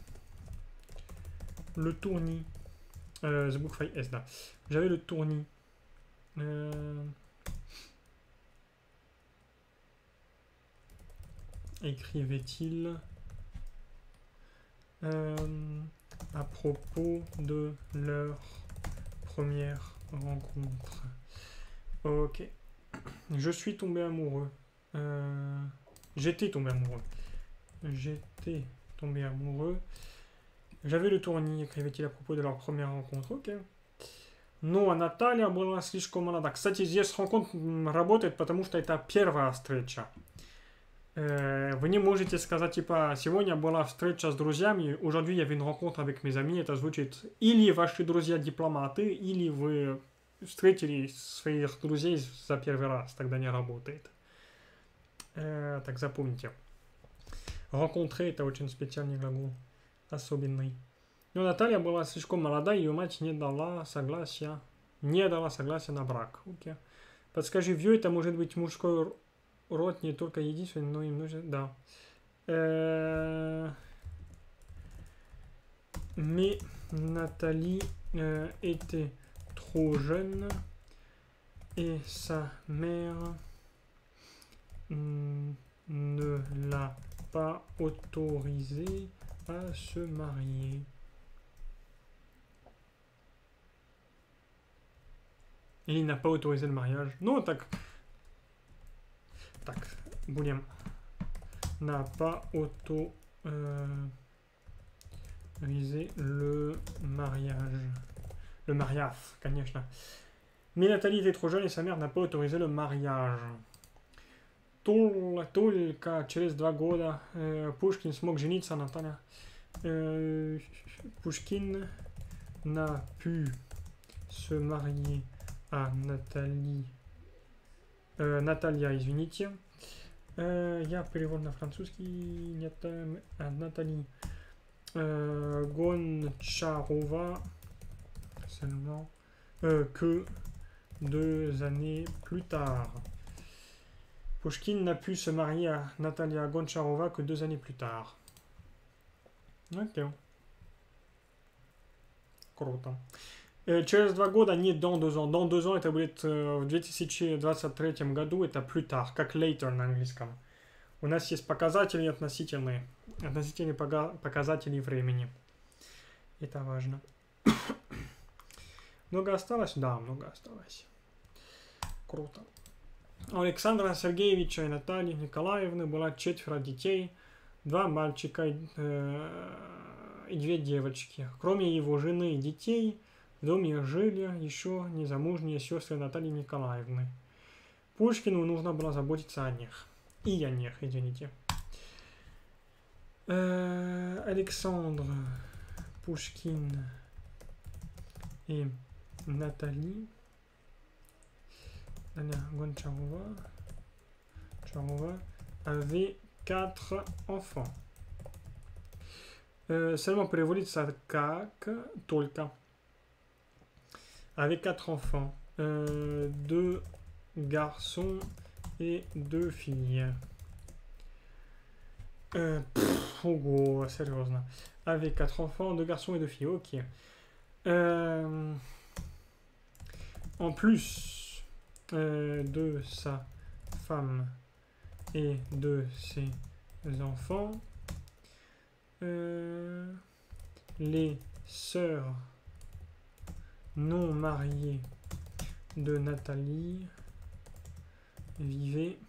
le tournis. The book file S, да. J'avais le tournis. Écrivait-il euh, à propos de leur première rencontre. Ok. Je suis tombé amoureux. Euh, J'étais tombé amoureux. J'étais tombé amoureux. J'avais le tournis, écrivait-il à propos de leur première rencontre. Ok. Ну, а Наталья была слишком молода. Кстати, здесь rencontre работает, потому что это первая встреча. Вы не можете сказать, типа, сегодня была встреча с друзьями, aujourd'hui il y avait une rencontre avec mes amis. Это звучит, или ваши друзья дипломаты, или вы встретили своих друзей за первый раз. Тогда не работает. Э, так запомните. Rencontrer это очень специальный глагол. Особенный. Но Наталья была слишком молода, ее мать не дала согласия. Не дала согласия на брак. Окей. Подскажи, vieux это может быть мужской род не только единственный, но и множество. Да. Euh... Mais Nathalie euh, était trop jeune et sa mère mm, ne l'a pas autorisée à se marier. Et il n'a pas autorisé le mariage. Non, так. Так, будем. N'a pas autorisé le mariage. Le mariage, конечно. Mais Натали était trop jeune et sa mère n'a pas autorisé le mariage. Только через два года Пушкин смог жениться на Наталье. Пушкин n'a pu se marier à Nathalie. Euh, Natalia, извините. Euh, я перевод на французский. Нет, а, Натали. Euh, Гончарова. Seulement. Euh, que deux années plus tard. Pushkin n'a pu se marier à Natalia Goncharova que deux années plus tard. Ok. Круто. Через два года, не dans deux ans. Dans deux ans, это будет в две тысячи двадцать третьем году, это plus tard, как later на английском. У нас есть показатели относительные, относительные показатели времени. Это важно. Много осталось? Да, много осталось. Круто. У Александра Сергеевича и Натальи Николаевны было четверо детей, два мальчика и, э, и две девочки. Кроме его жены и детей, в доме жили еще незамужние сестры Натальи Николаевны. Пушкину нужно было заботиться о них. И о них, извините. Э, Александр, Пушкин и Наталья Гончарова avait quatre enfants. Euh, seulement переводится как только. Avec quatre enfants. Euh, deux garçons et deux filles. Euh, pff, ого, серьезно. Avec quatre enfants, deux garçons et deux filles. Ok. Euh, en plus euh, de sa femme et de ses enfants, euh, les sœurs non mariées de Nathalie vivaient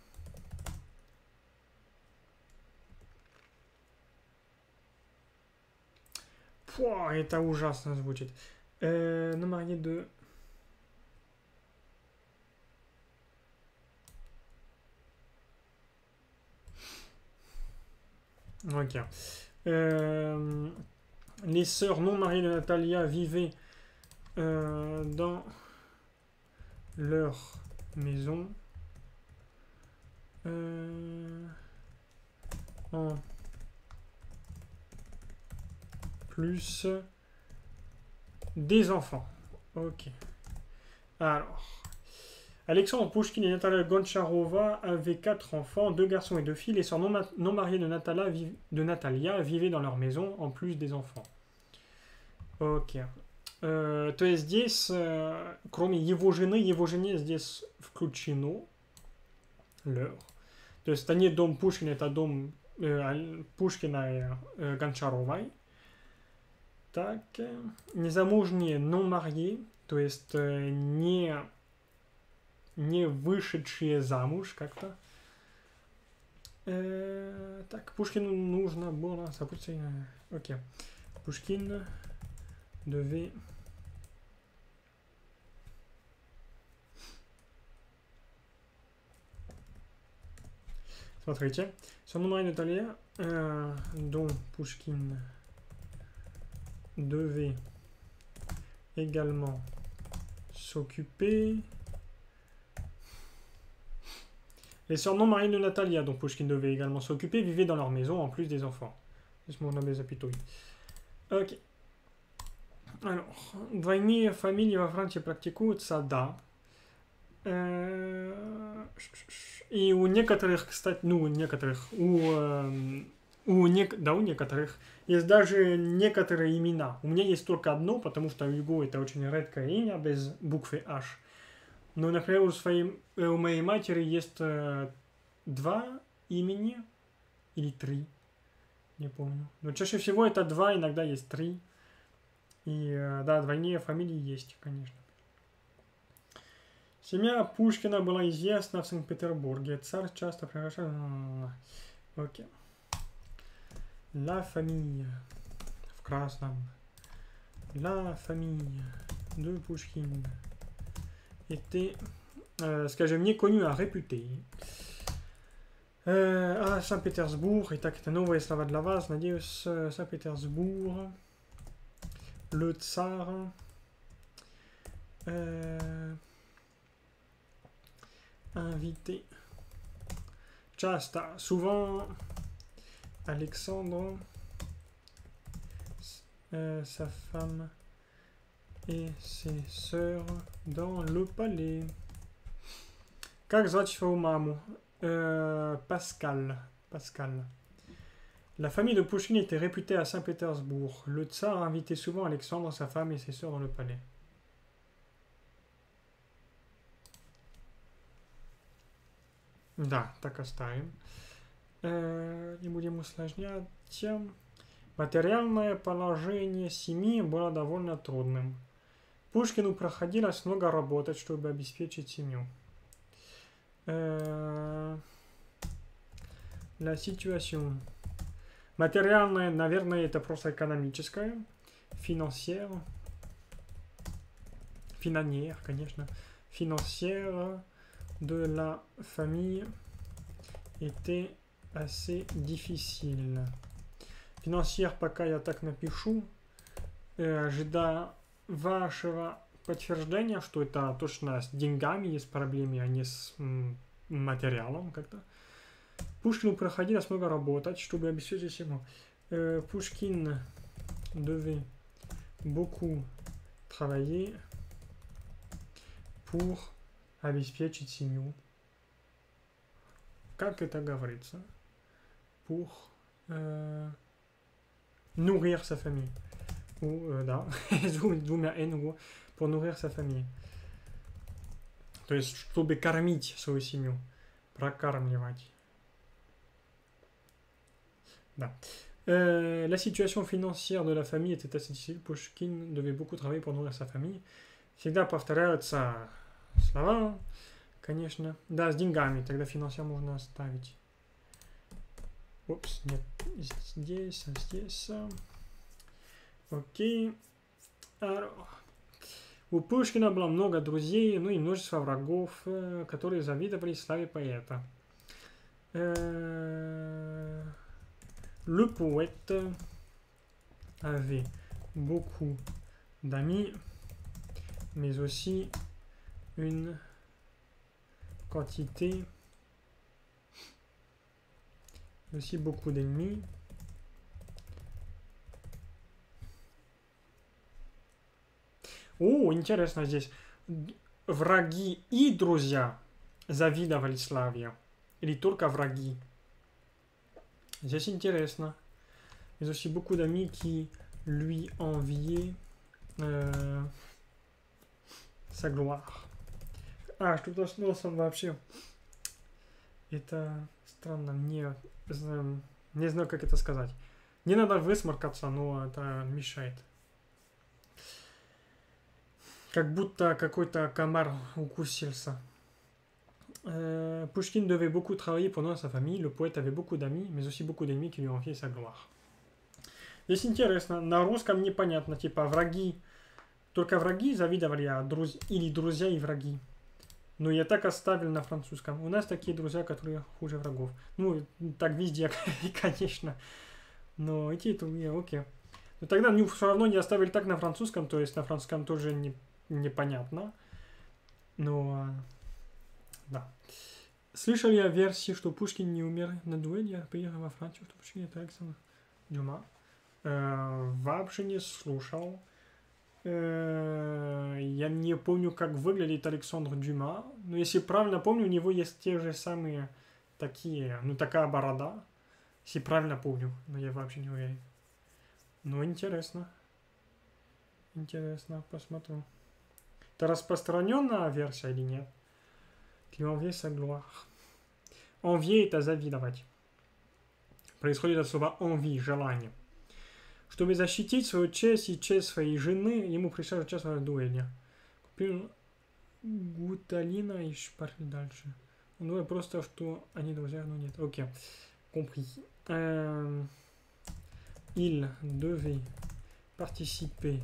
Pouah, это ужасно звучит. Euh, non marié de... Ok. Euh, les sœurs non mariées de Natalia vivaient euh, dans leur maison euh, en plus des enfants. Ok. Alors, Alexandre Pouchkine et Natalia Goncharova avaient quatre enfants, deux garçons et deux filles. Les sœurs non, non mariées de Natalia, vi de Natalia vivaient dans leur maison en plus des enfants. Ok. Euh, то есть здесь, э, кроме его жены, его жене здесь включено leur. То есть это не дом Пушкина, это дом э, Пушкина и э, Гончаровой. Так, незамужние, non mariés, то есть э, не, не вышедшие замуж как-то. Э, так, Пушкину нужно было заботиться... Окей. Пушкин devait... Смотрите. Son nom est Natalia, euh, dont Pushkin devait également s'occuper. Les sœurs non mariées de Natalia, dont Pushkin devait également s'occuper, vivaient dans leur maison en plus des enfants. Ok. Alors, двойные фамилии во Франции практикуются, да. И у некоторых, кстати, ну, у некоторых, у, у нек, да, у некоторых есть даже некоторые имена. У меня есть только одно, потому что Юго это очень редкое имя без буквы H. Но, например, у, своей, у моей матери есть два имени или три, не помню. Но чаще всего это два, иногда есть три. И, да, двойные фамилии есть, конечно. Семья Пушкина была известна в Санкт-Петербурге. Царь часто приглашал... Окей. La famille. В красном. La famille de Pushkin était, euh, скажем, не connue, а réputée. Euh, à Saint-Pétersbourg. Итак, это новые слова для вас. Надеюсь, Санкт-Петербург. Le tsar. Euh, invité. Часто, souvent, Alexandre, euh, sa femme et ses sœurs dans le palais. Как звать свою маму? Euh, Pascal. Pascal. La famille de Pushkin était réputée à Saint-Pétersbourg. Le tsar invitait souvent Alexandre, sa femme et ses sœurs dans le palais. Да, так оставим. Э, не будем усложнять. Материальное положение семьи было довольно трудным. Пушкину приходилось много работать, чтобы обеспечить семью. Euh, la situation. Материальная, наверное, это просто экономическая. Financière. Financière, конечно. Financière de la famille était assez difficile. Financière, пока я так напишу, э, ожидая вашего подтверждения, что это точно с деньгами есть проблемы, а не с м, материалом как-то. Пушкину приходилось много работать, чтобы обеспечить ему. Euh, Pushkin devait beaucoup travailler pour обеспечить семью. Как это говорится? Pour euh, nourrir sa famille. Ou, euh, да, двумя N, pour nourrir sa famille. То есть, чтобы кормить свою семью. Прокармливать. Да. Euh, la situation financière de la famille était assez difficile. Pushkin devait beaucoup travailler pour nourrir sa famille. Всегда повторяются слова, конечно. Да, с деньгами. Тогда финансово можно оставить. Опс, нет. Здесь, здесь. Окей. Alors. У Пушкина было много друзей, ну и множество врагов, которые завидовали славе поэта. Euh... Le poète avait beaucoup d'amis, mais aussi une quantité, aussi beaucoup d'ennemis. О, интересно здесь. Враги и друзья завидовали славе. Или только враги. Здесь интересно. Mais aussi beaucoup d'amis qui lui enviaient euh, sa gloire. А, что-то с носом вообще. Это странно. Не знаю, не знаю, как это сказать. Не надо высморкаться, но это мешает. Как будто какой-то комар укусился. Euh, Pushkin devait beaucoup travailler pendant sa famille. Le poète avait beaucoup d'amis, mais aussi beaucoup d'ennemis qui lui enviaient sa gloire. Здесь интересно. На русском непонятно. Типа враги. Только враги завидовали, а друз... или друзья и враги. Но я так оставил на французском. У нас такие друзья, которые хуже врагов. Ну, так везде, конечно. Но эти другие, окей. Но тогда ну, все равно не оставили так на французском. То есть на французском тоже не, непонятно. Но... Да. Слышал я версии, что Пушкин не умер на дуэли, а приехал во Францию, что Пушкин это Александр Дюма. Э, вообще не слушал. Э, я не помню, как выглядит Александр Дюма. Но если правильно помню, у него есть те же самые такие, ну такая борода. Если правильно помню, но я вообще не уверен. Но интересно. Интересно, посмотрю. Это распространенная версия или нет? Qui enviait sa gloire. Envier это завидовать. Происходит от слова envie, желание. Чтобы защитить свою честь и честь своей жены, ему пришлось участвовать в дуэли. Купил Гуталина и пошли дальше. Ну, просто, что они друзья, но нет. Окей. Compris. Euh, il devait participer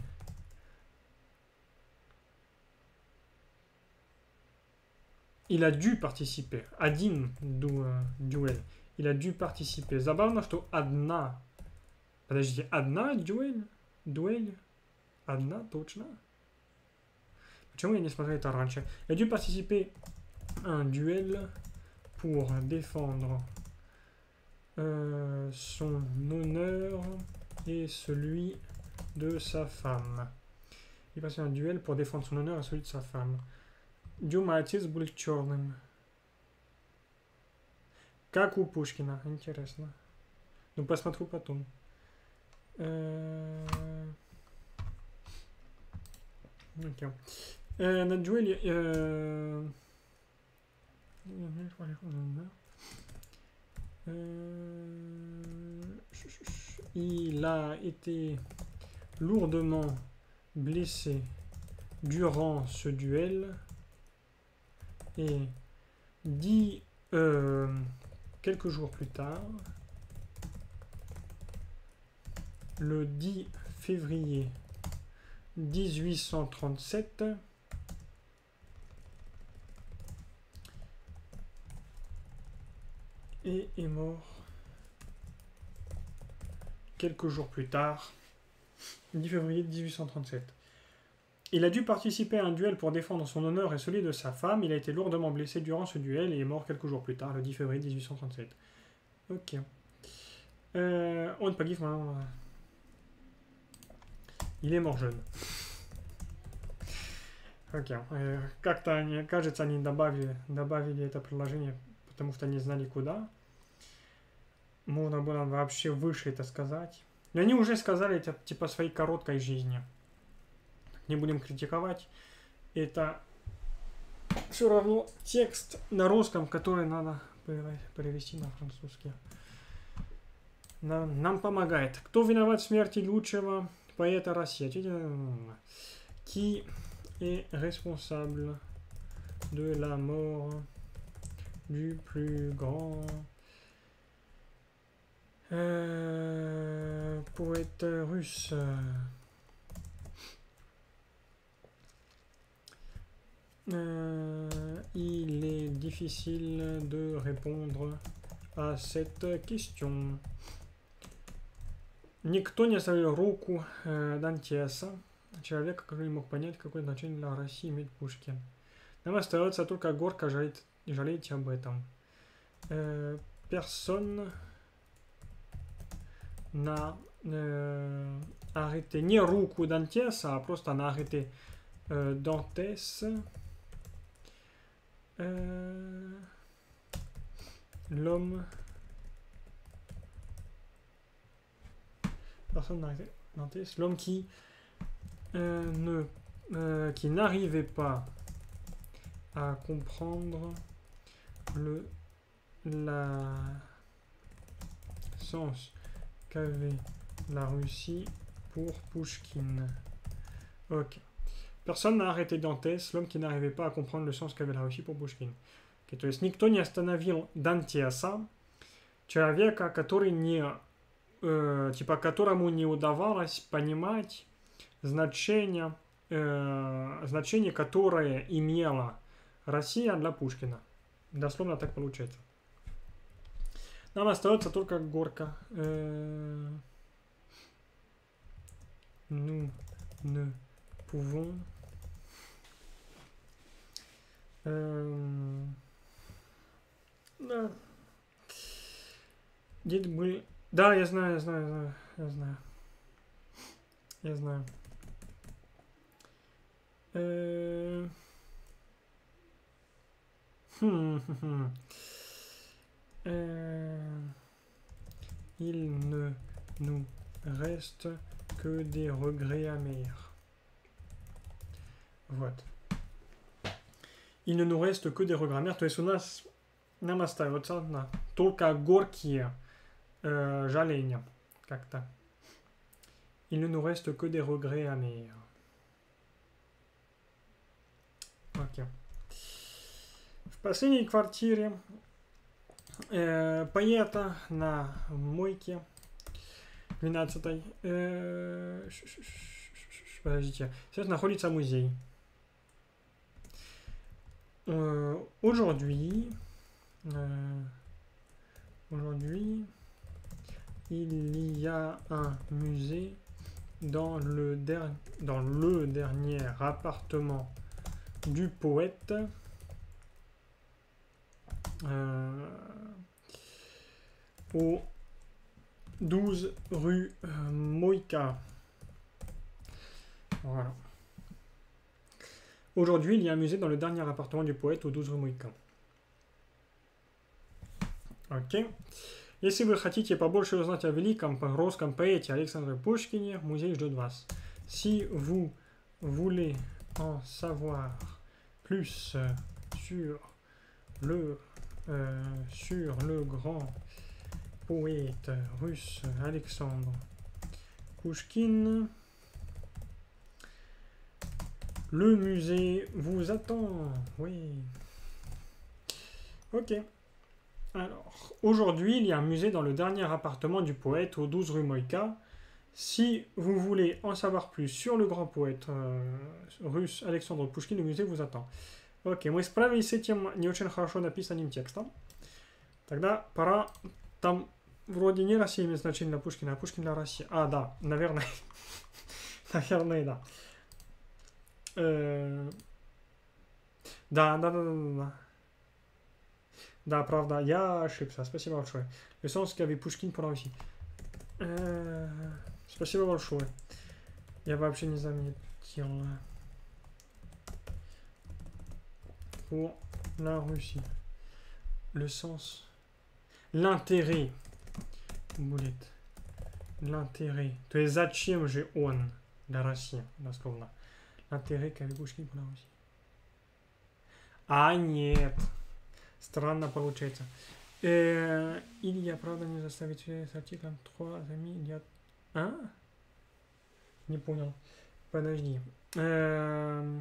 Il a dû participer. Один ду, дуэль. Il a dû participer. Забавно, что одна. Подождите, одна дуэль? Дуэль? Одна, точно? Почему я не смотрел это раньше? Il a dû participer à un duel pour défendre euh, son honneur et celui de sa femme. Il a passé un duel pour défendre son honneur et celui de sa femme. Дюма отец был черным. Как у Пушкина. Интересно. Ну, посмотрю потом. Окей. На дуэли... Il a été lourdement blessé durant ce duel et dix euh, quelques jours plus tard, le dix février mille huit cent trente-sept, et est mort quelques jours plus tard, dix février mille huit cent trente-sept. Il a dû participer à un duel pour défendre son honneur et celui de sa femme. Il a été lourdement blessé durant ce duel et est mort quelques jours plus tard, le dix février mille huit cent trente-sept. Ok. Euh, on ne pas give maintenant. Il est mort jeune. Ok. Как-то они, кажется, они добавили, добавили это приложение, потому что не знали куда. Можно было вообще выше это сказать. Но они уже сказали это типа своей короткой жизни. Не будем критиковать. Это все равно текст на русском, который надо перевести на французский. Нам, нам помогает. Кто виноват в смерти лучшего поэта России? Qui est responsable de la mort du plus grand euh, poète russe? Euh, il est difficile de répondre à cette question. Никто не оставил руку э, Дантеса, человека, который не мог понять, какое значение для России имеет Пушкин. Нам остается только горько жалеть, жалеть об этом. Euh, personne n'a euh, arrêté ni руку Дантеса, а просто n'a arrêté euh, Dantès. Euh, L'homme. Personne n'a arrêté Dantès. L'homme qui euh, ne euh, qui n'arrivait pas à comprendre le la sens qu'avait la Russie pour Pushkin. Ok. Personne n'a arrêté Dantès, l'homme qui n'arrivait pas à comprendre le sens qu'avait la Russie pour Пушкин. Okay, то есть никто не остановил Дантеса, человека, который не, э, типа которому не удавалось понимать значение, э, значение, которое имела Россия для Пушкина. Дословно так получается. Нам остается только горько. Euh, nous ne pouvons. Euh, да. Дед были. Да, я знаю, я знаю, я знаю, я знаю. Я знаю. Euh... Hmm, hmm, hmm. Euh, il ne nous reste que des regrets amers. Вот. Il ne nous reste que des regrets amers. То есть у нас нам остается на только горькие э, жаления. Как-то. Il ne nous reste que des regrets amers. Окей. В последней квартире э, поэта на мойке двенадцатой. Э, подождите. Сейчас находится музей. Euh, aujourd'hui, euh, aujourd'hui, il y a un musée dans le, der dans le dernier appartement du poète euh, au douze rue euh, Moïka. Voilà. Aujourd'hui, il y a un musée dans le dernier appartement du poète au douze rue Moïка. Окей. Если вы хотите побольше узнать о великом русском поэте Александре Пушкине, музей ждет вас. Si vous voulez en savoir plus sur le, euh, sur le grand poète russe Alexandre Pushkin, Le musée vous attend. Oui. Ok. Alors, aujourd'hui, il y a un musée dans le dernier appartement du poète, au douze rue Moïka. Si vous voulez en savoir plus sur le grand poète euh, russe Александр Пушкин, le musée vous attend. Окей, мы справились с этим не очень хорошо написанным текстом. Тогда пора... Там вроде не Россия имеет значение для Пушкина, а Пушкин для России. А, да, наверное. Наверное, да. Э... Да, да, да, да, да. Да, правда, я ошибся. Спасибо большое. Le sens qu'avait Пушкин pour la Russie. Э... Спасибо большое. Я вообще не заметил. Pour la Russie. Le sens. L'intérêt. Булет. L'intérêt. То есть зачем же он для России? Дословно. L'intérêt qu'avait Пушкин pour la Russie. А нет. Странно получается. Э, Илья, правда, не заставить с артиклом trois amis, il y a... А? Не понял. Подожди. Э...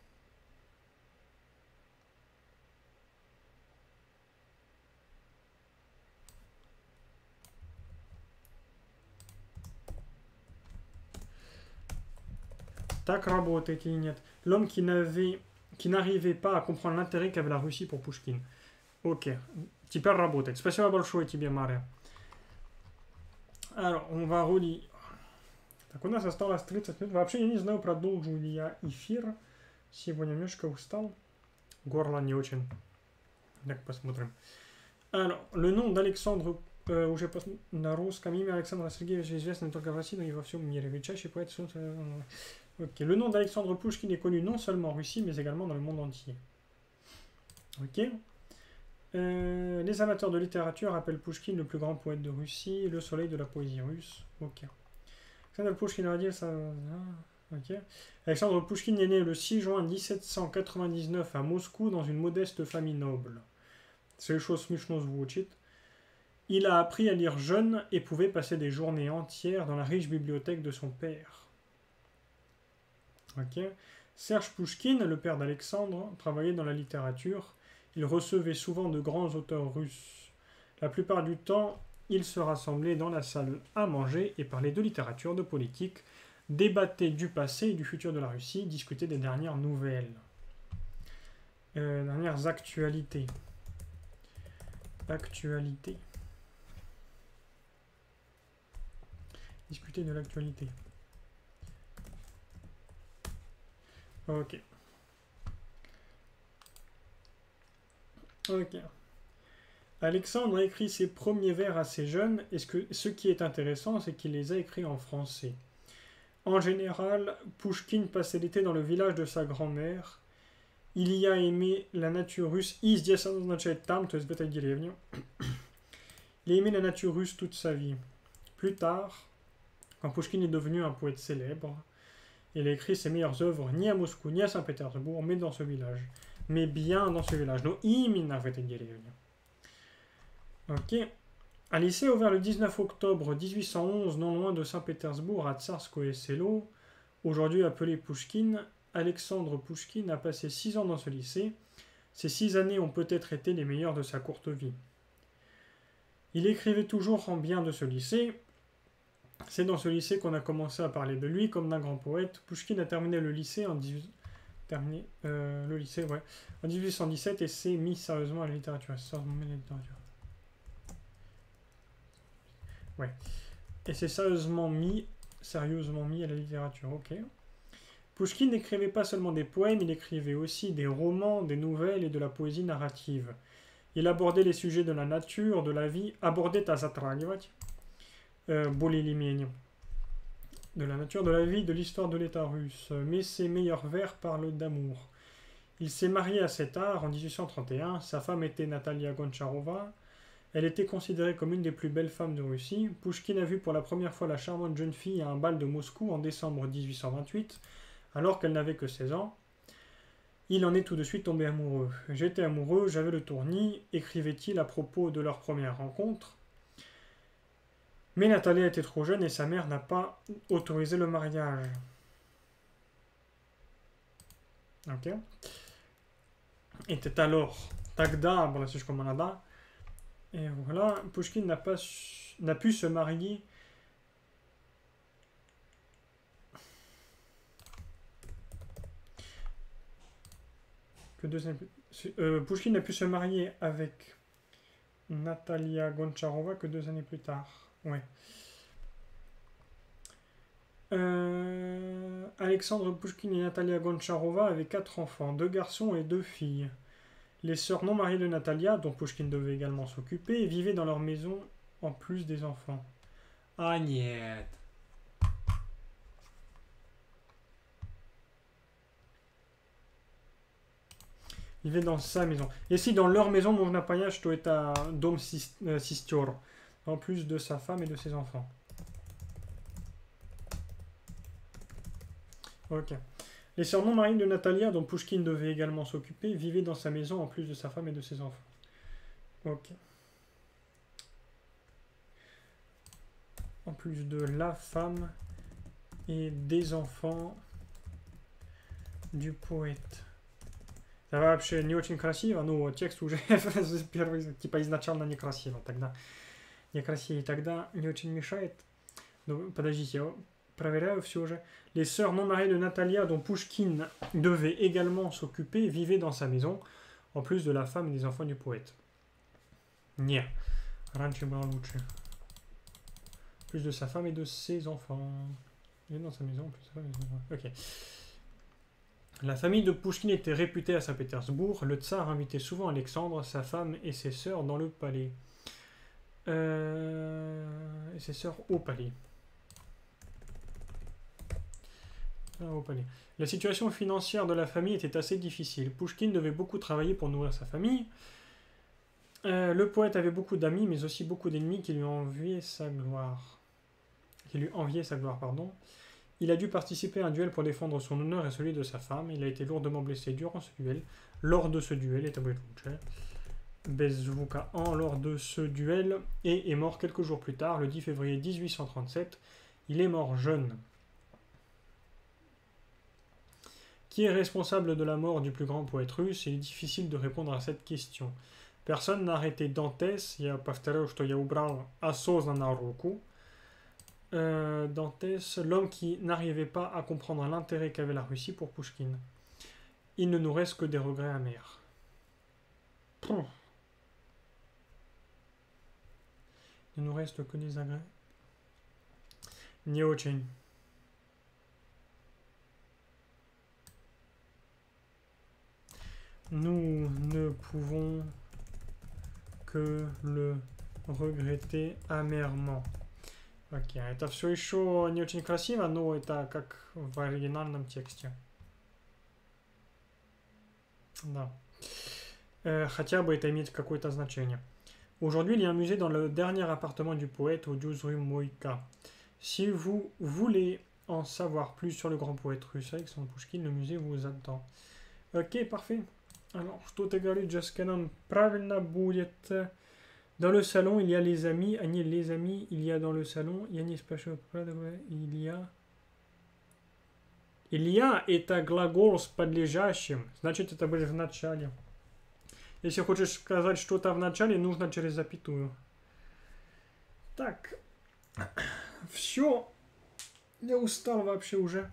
Так работает или нет? L'homme qui n'avait, qui n'arrivait pas à comprendre l'intérêt qu'avait la Russie pour Пушкин. Ok. Теперь работает. Спасибо большое тебе, Мария. Alors, on va relire. Так, у нас осталось тридцать минут. Вообще, я не знаю, продолжу ли я эфир. Сегодня немножко устал. Горло не очень. Так, посмотрим. Alors, le nom d'Alexandre, euh, уже на русском имя Александра Сергеевича известно не только в России, но и во всем мире. Величайший поэт... Ok. Le nom d'Alexandre Pouchkine est connu non seulement en Russie, mais également dans le monde entier. Ok. Euh, les amateurs de littérature appellent Pouchkine le plus grand poète de Russie, le soleil de la poésie russe. Ok. Alexandre Pouchkine a dit ça. Ok. Alexandre Pouchkine est né le six juin mille sept cent quatre-vingt-dix-neuf à Moscou dans une modeste famille noble. C'est chose смешно звучит. Il a appris à lire jeune et pouvait passer des journées entières dans la riche bibliothèque de son père. Ok. Serge Pouchkine, le père d'Alexandre, travaillait dans la littérature. Il recevait souvent de grands auteurs russes. La plupart du temps, ils se rassemblaient dans la salle à manger et parlaient de littérature, de politique, débattaient du passé et du futur de la Russie, discutaient des dernières nouvelles. Euh, dernières actualités. Actualité. Discuter de l'actualité. Ok. Ok. Alexandre a écrit ses premiers vers assez jeunes, et ce, que, ce qui est intéressant, c'est qu'il les a écrits en français. En général, Pouchkine passait l'été dans le village de sa grand-mère. Il y a aimé la nature russe. Il a aimé la nature russe toute sa vie. Plus tard, quand Pouchkine est devenu un poète célèbre, il a écrit ses meilleures œuvres ni à Moscou ni à Saint-Pétersbourg, mais dans ce village. Mais bien dans ce village. No, imенно в этой деревне. Ok. Un lycée ouvert le dix-neuf octobre mille huit cent onze, non loin de Saint-Pétersbourg, à Tsarskoye Selo, aujourd'hui appelé Pouchkine. Alexandre Pouchkine a passé six ans dans ce lycée. Ces six années ont peut-être été les meilleures de sa courte vie. Il écrivait toujours en bien de ce lycée. C'est dans ce lycée qu'on a commencé à parler de lui comme d'un grand poète. Pouchkine a terminé le lycée en dix-huit... terminé euh, le lycée, ouais, en mille huit cent dix-sept et s'est mis sérieusement à la littérature. Sérieusement à la littérature. Ouais. Et s'est sérieusement mis, sérieusement mis à la littérature, ok. Pouchkine n'écrivait pas seulement des poèmes, il écrivait aussi des romans, des nouvelles et de la poésie narrative. Il abordait les sujets de la nature, de la vie, abordait à затрагивать, euh, более или менее, de la nature, de la vie, de l'histoire de l'État russe. Mais ses meilleurs vers parlent d'amour. Il s'est marié à cet art en mille huit cent trente et un. Sa femme était Natalia Goncharova. Elle était considérée comme une des plus belles femmes de Russie. Pouchkine a vu pour la première fois la charmante jeune fille à un bal de Moscou en décembre mille huit cent vingt-huit, alors qu'elle n'avait que seize ans. Il en est tout de suite tombé amoureux. J'étais amoureux, j'avais le tournis, écrivait-il à propos de leur première rencontre. Mais Natalia était trop jeune et sa mère n'a pas autorisé le mariage. Окей. Était alors тогда было слишком молода. Et voilà, Pouchkine n'a pas n'a pu se marier. Que deux années plus... euh, Pouchkine n'a pu se marier avec Natalia Goncharova que deux années plus tard. Ouais. Euh, Alexandre Pouchkine et Natalia Goncharova avaient quatre enfants, deux garçons et deux filles. Les sœurs non mariées de Natalia, dont Pouchkine devait également s'occuper, vivaient dans leur maison en plus des enfants. Ah, niet. Vivaient dans sa maison. Et si dans leur maison, mon appareillage est à Dom Sistior, en plus de sa femme et de ses enfants. Ok. Les sœurs non mariées de Natalia, dont Pouchkine devait également s'occuper, vivaient dans sa maison en plus de sa femme et de ses enfants. Ok. En plus de la femme et des enfants du поэт. Это вообще не очень красиво, но текст уже первый, типа изначально некрасиво, тогда некрасиво, и тогда не очень мешает. Ну, подождите, я проверяю все же. Les sœurs non mariées de Natalia, dont Pouchkine devait également s'occuper, vivaient dans sa maison, en plus de la femme et des enfants du poète. Не. Раньше было лучше. Plus de sa femme et de ses enfants. Il est dans sa maison, plus de sa femme et de ses enfants. Ok. La famille de Pouchkine était réputée à Saint-Pétersbourg. Le tsar invitait souvent Alexandre, sa femme et ses sœurs dans le palais. Euh, et ses sœurs au palais. Au palais. La situation financière de la famille était assez difficile. Pouchkine devait beaucoup travailler pour nourrir sa famille. Euh, le poète avait beaucoup d'amis, mais aussi beaucoup d'ennemis qui lui enviaient sa gloire. Qui lui enviaient sa gloire, pardon. Il a dû participer à un duel pour défendre son honneur et celui de sa femme. Il a été lourdement blessé durant ce duel. Lors de ce duel, Bezvuka un lors de ce duel et est mort quelques jours plus tard, le dix février mille huit cent trente-sept. Il est mort jeune. Qui est responsable de la mort du plus grand poète russe? Il est difficile de répondre à cette question. Personne n'a arrêté Dantès. Я повторяю, что я убрал осознанно руку. Euh, Dantès, l'homme qui n'arrivait pas à comprendre l'intérêt qu'avait la Russie pour Pouchkine. Il ne nous reste que des regrets amers. Pouf. Il ne nous reste que des agrès. Не очень. Nous ne pouvons que le regretter amèrement. Окей, okay. Это все еще не очень красиво, но это как в оригинальном тексте. Да. Euh, хотя бы это имеет какое-то значение. Aujourd'hui, il y a un musée dans le dernier appartement du poète au douze rue Moïka. Si vous voulez en savoir plus sur le grand poète russe Alexandre Pouchkine, le musée vous attend. Ok, parfait. Alors, что ты говоришь, Джасканон, правильно будет... Dans le salon, il y a les amis. А не les amis, il y a dans le salon. Я не спрашиваю, il y a... Il y a это глагол с подлежащим. Значит, это будет в начале. Если хочешь сказать что-то в начале, нужно через запятую. Так. Все. Я устал вообще уже.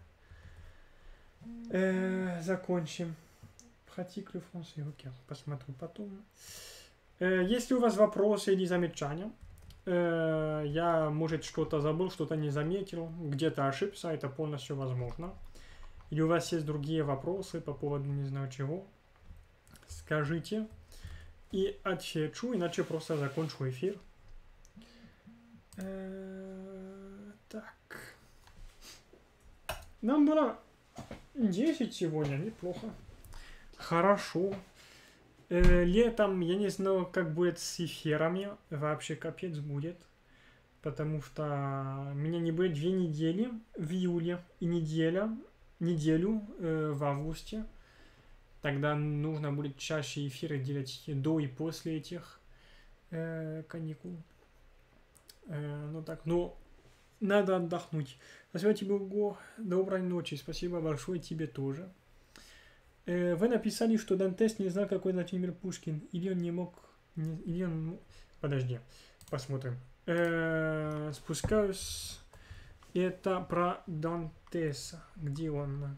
Э, закончим. Pratique le français. Ok, посмотрю потом. Если у вас вопросы или замечания, я, может, что-то забыл, что-то не заметил, где-то ошибся, это полностью возможно. Или у вас есть другие вопросы по поводу не знаю чего, скажите. И отвечу, иначе просто закончу эфир. Так. Нам было десять сегодня, неплохо. Хорошо. Летом я не знаю, как будет с эфирами. Вообще капец будет. Потому что меня не будет две недели в июле и неделя, неделю э, в августе. Тогда нужно будет чаще эфиры делать до и после этих э, каникул. Э, ну так, но надо отдохнуть. Спасибо тебе, Уго. Доброй ночи. Спасибо большое тебе тоже. Э, вы написали, что Дантес не знал, какой Владимир Пушкин. Или он не мог... Не, или он... Подожди, посмотрим. Э, спускаюсь... Это про Дантеса. Где он?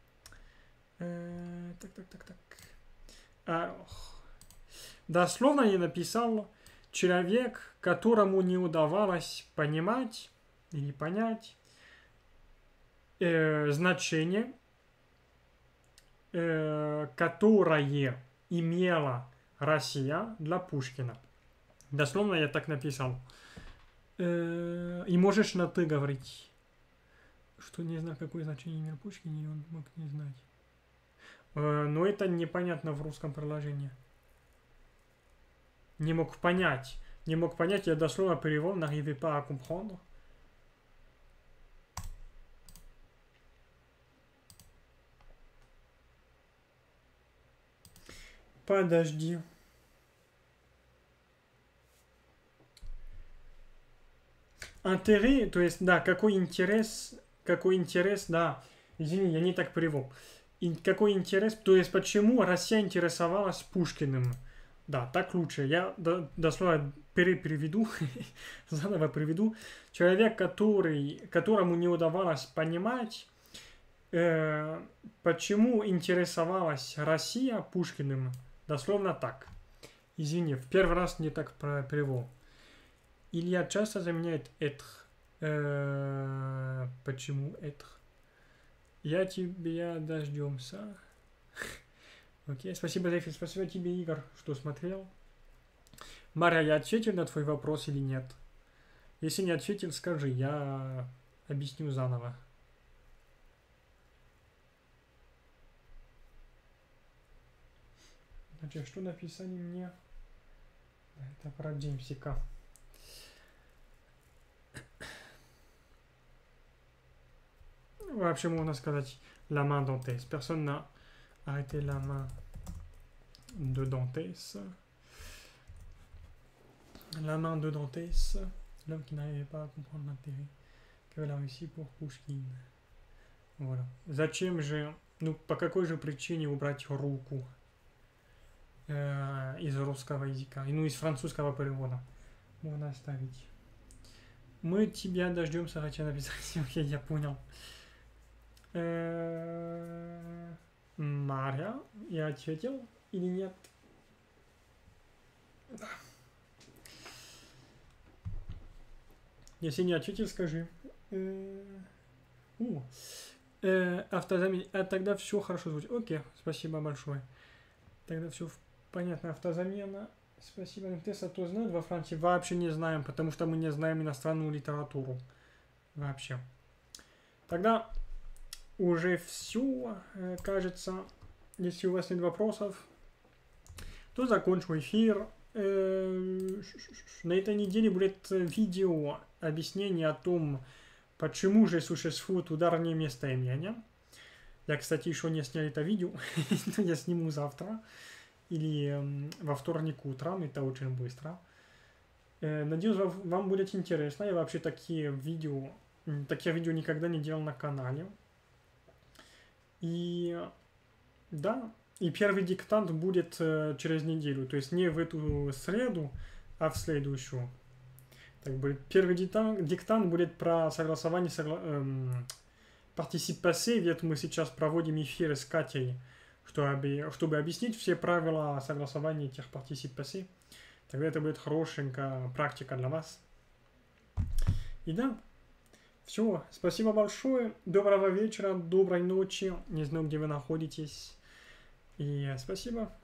Э, так, так, так, так. Alors. Дословно я написал человек, которому не удавалось понимать или понять э, значение, э, которое имела Россия для Пушкина. Дословно я так написал. Э, и можешь на ты говорить, что не знаю, какое значение имел Пушкин, и он мог не знать. Э, но это непонятно в русском приложении. Не мог понять. Не мог понять, я дословно перевел, n'arrivais pas à comprendre. Подожди. Интерес, то есть, да, какой интерес, какой интерес, да, извини, я не так перевел. И какой интерес, то есть, почему Россия интересовалась Пушкиным? Да, так лучше. Я дословно переведу, заново приведу. Человек, который, которому не удавалось понимать, э, почему интересовалась Россия Пушкиным. Дословно так. Извини, в первый раз не так перевел. Илья часто заменяет être. Э, почему être? Я тебя дождемся. Окей, спасибо, Зефир, спасибо тебе, Игорь, что смотрел. Мария, я ответил на твой вопрос или нет? Если не ответил, скажи, я объясню заново. Значит, что написали мне? Это про Джеймсика. Вообще можно сказать la main Dantès. Personne n'a arrêté la main de Dantès. La main de Dantès, l'homme qui n'arrivait pas à comprendre l'intérêt qu'avait la Russie pour Пушкин. Voilà. Зачем же, ну по какой же причине убрать руку э, из русского языка, ну из французского перевода? Можно оставить. Мы тебя дождемся, хотя написать. Окей, я понял. Э, Мария, я ответил или нет? Да. Если не ответил, скажи. Э, у, э, автозамен... А тогда все хорошо звучит. Окей, спасибо большое. Тогда все понятно. Автозамена. Спасибо. М-Т-С, а то знают во Франции? Вообще не знаем, потому что мы не знаем иностранную литературу. Вообще. Тогда уже все, кажется. Если у вас нет вопросов, то закончу эфир. На этой неделе будет видео объяснение о том, почему же существует ударное местоимение. Я, кстати, еще не снял это видео, но я сниму завтра или во вторник утром, это очень быстро. Надеюсь, вам будет интересно. Я вообще такие видео, такие видео никогда не делал на канале. И да, и первый диктант будет э, через неделю, то есть не в эту среду, а в следующую. Так будет. Первый диктант, диктант будет про согласование согла эм, participe passé, ведь мы сейчас проводим эфиры с Катей, чтобы, чтобы объяснить все правила согласования этих participe passé. Тогда это будет хорошенькая практика для вас. И да, все, спасибо большое, доброго вечера, доброй ночи, не знаю, где вы находитесь. И спасибо.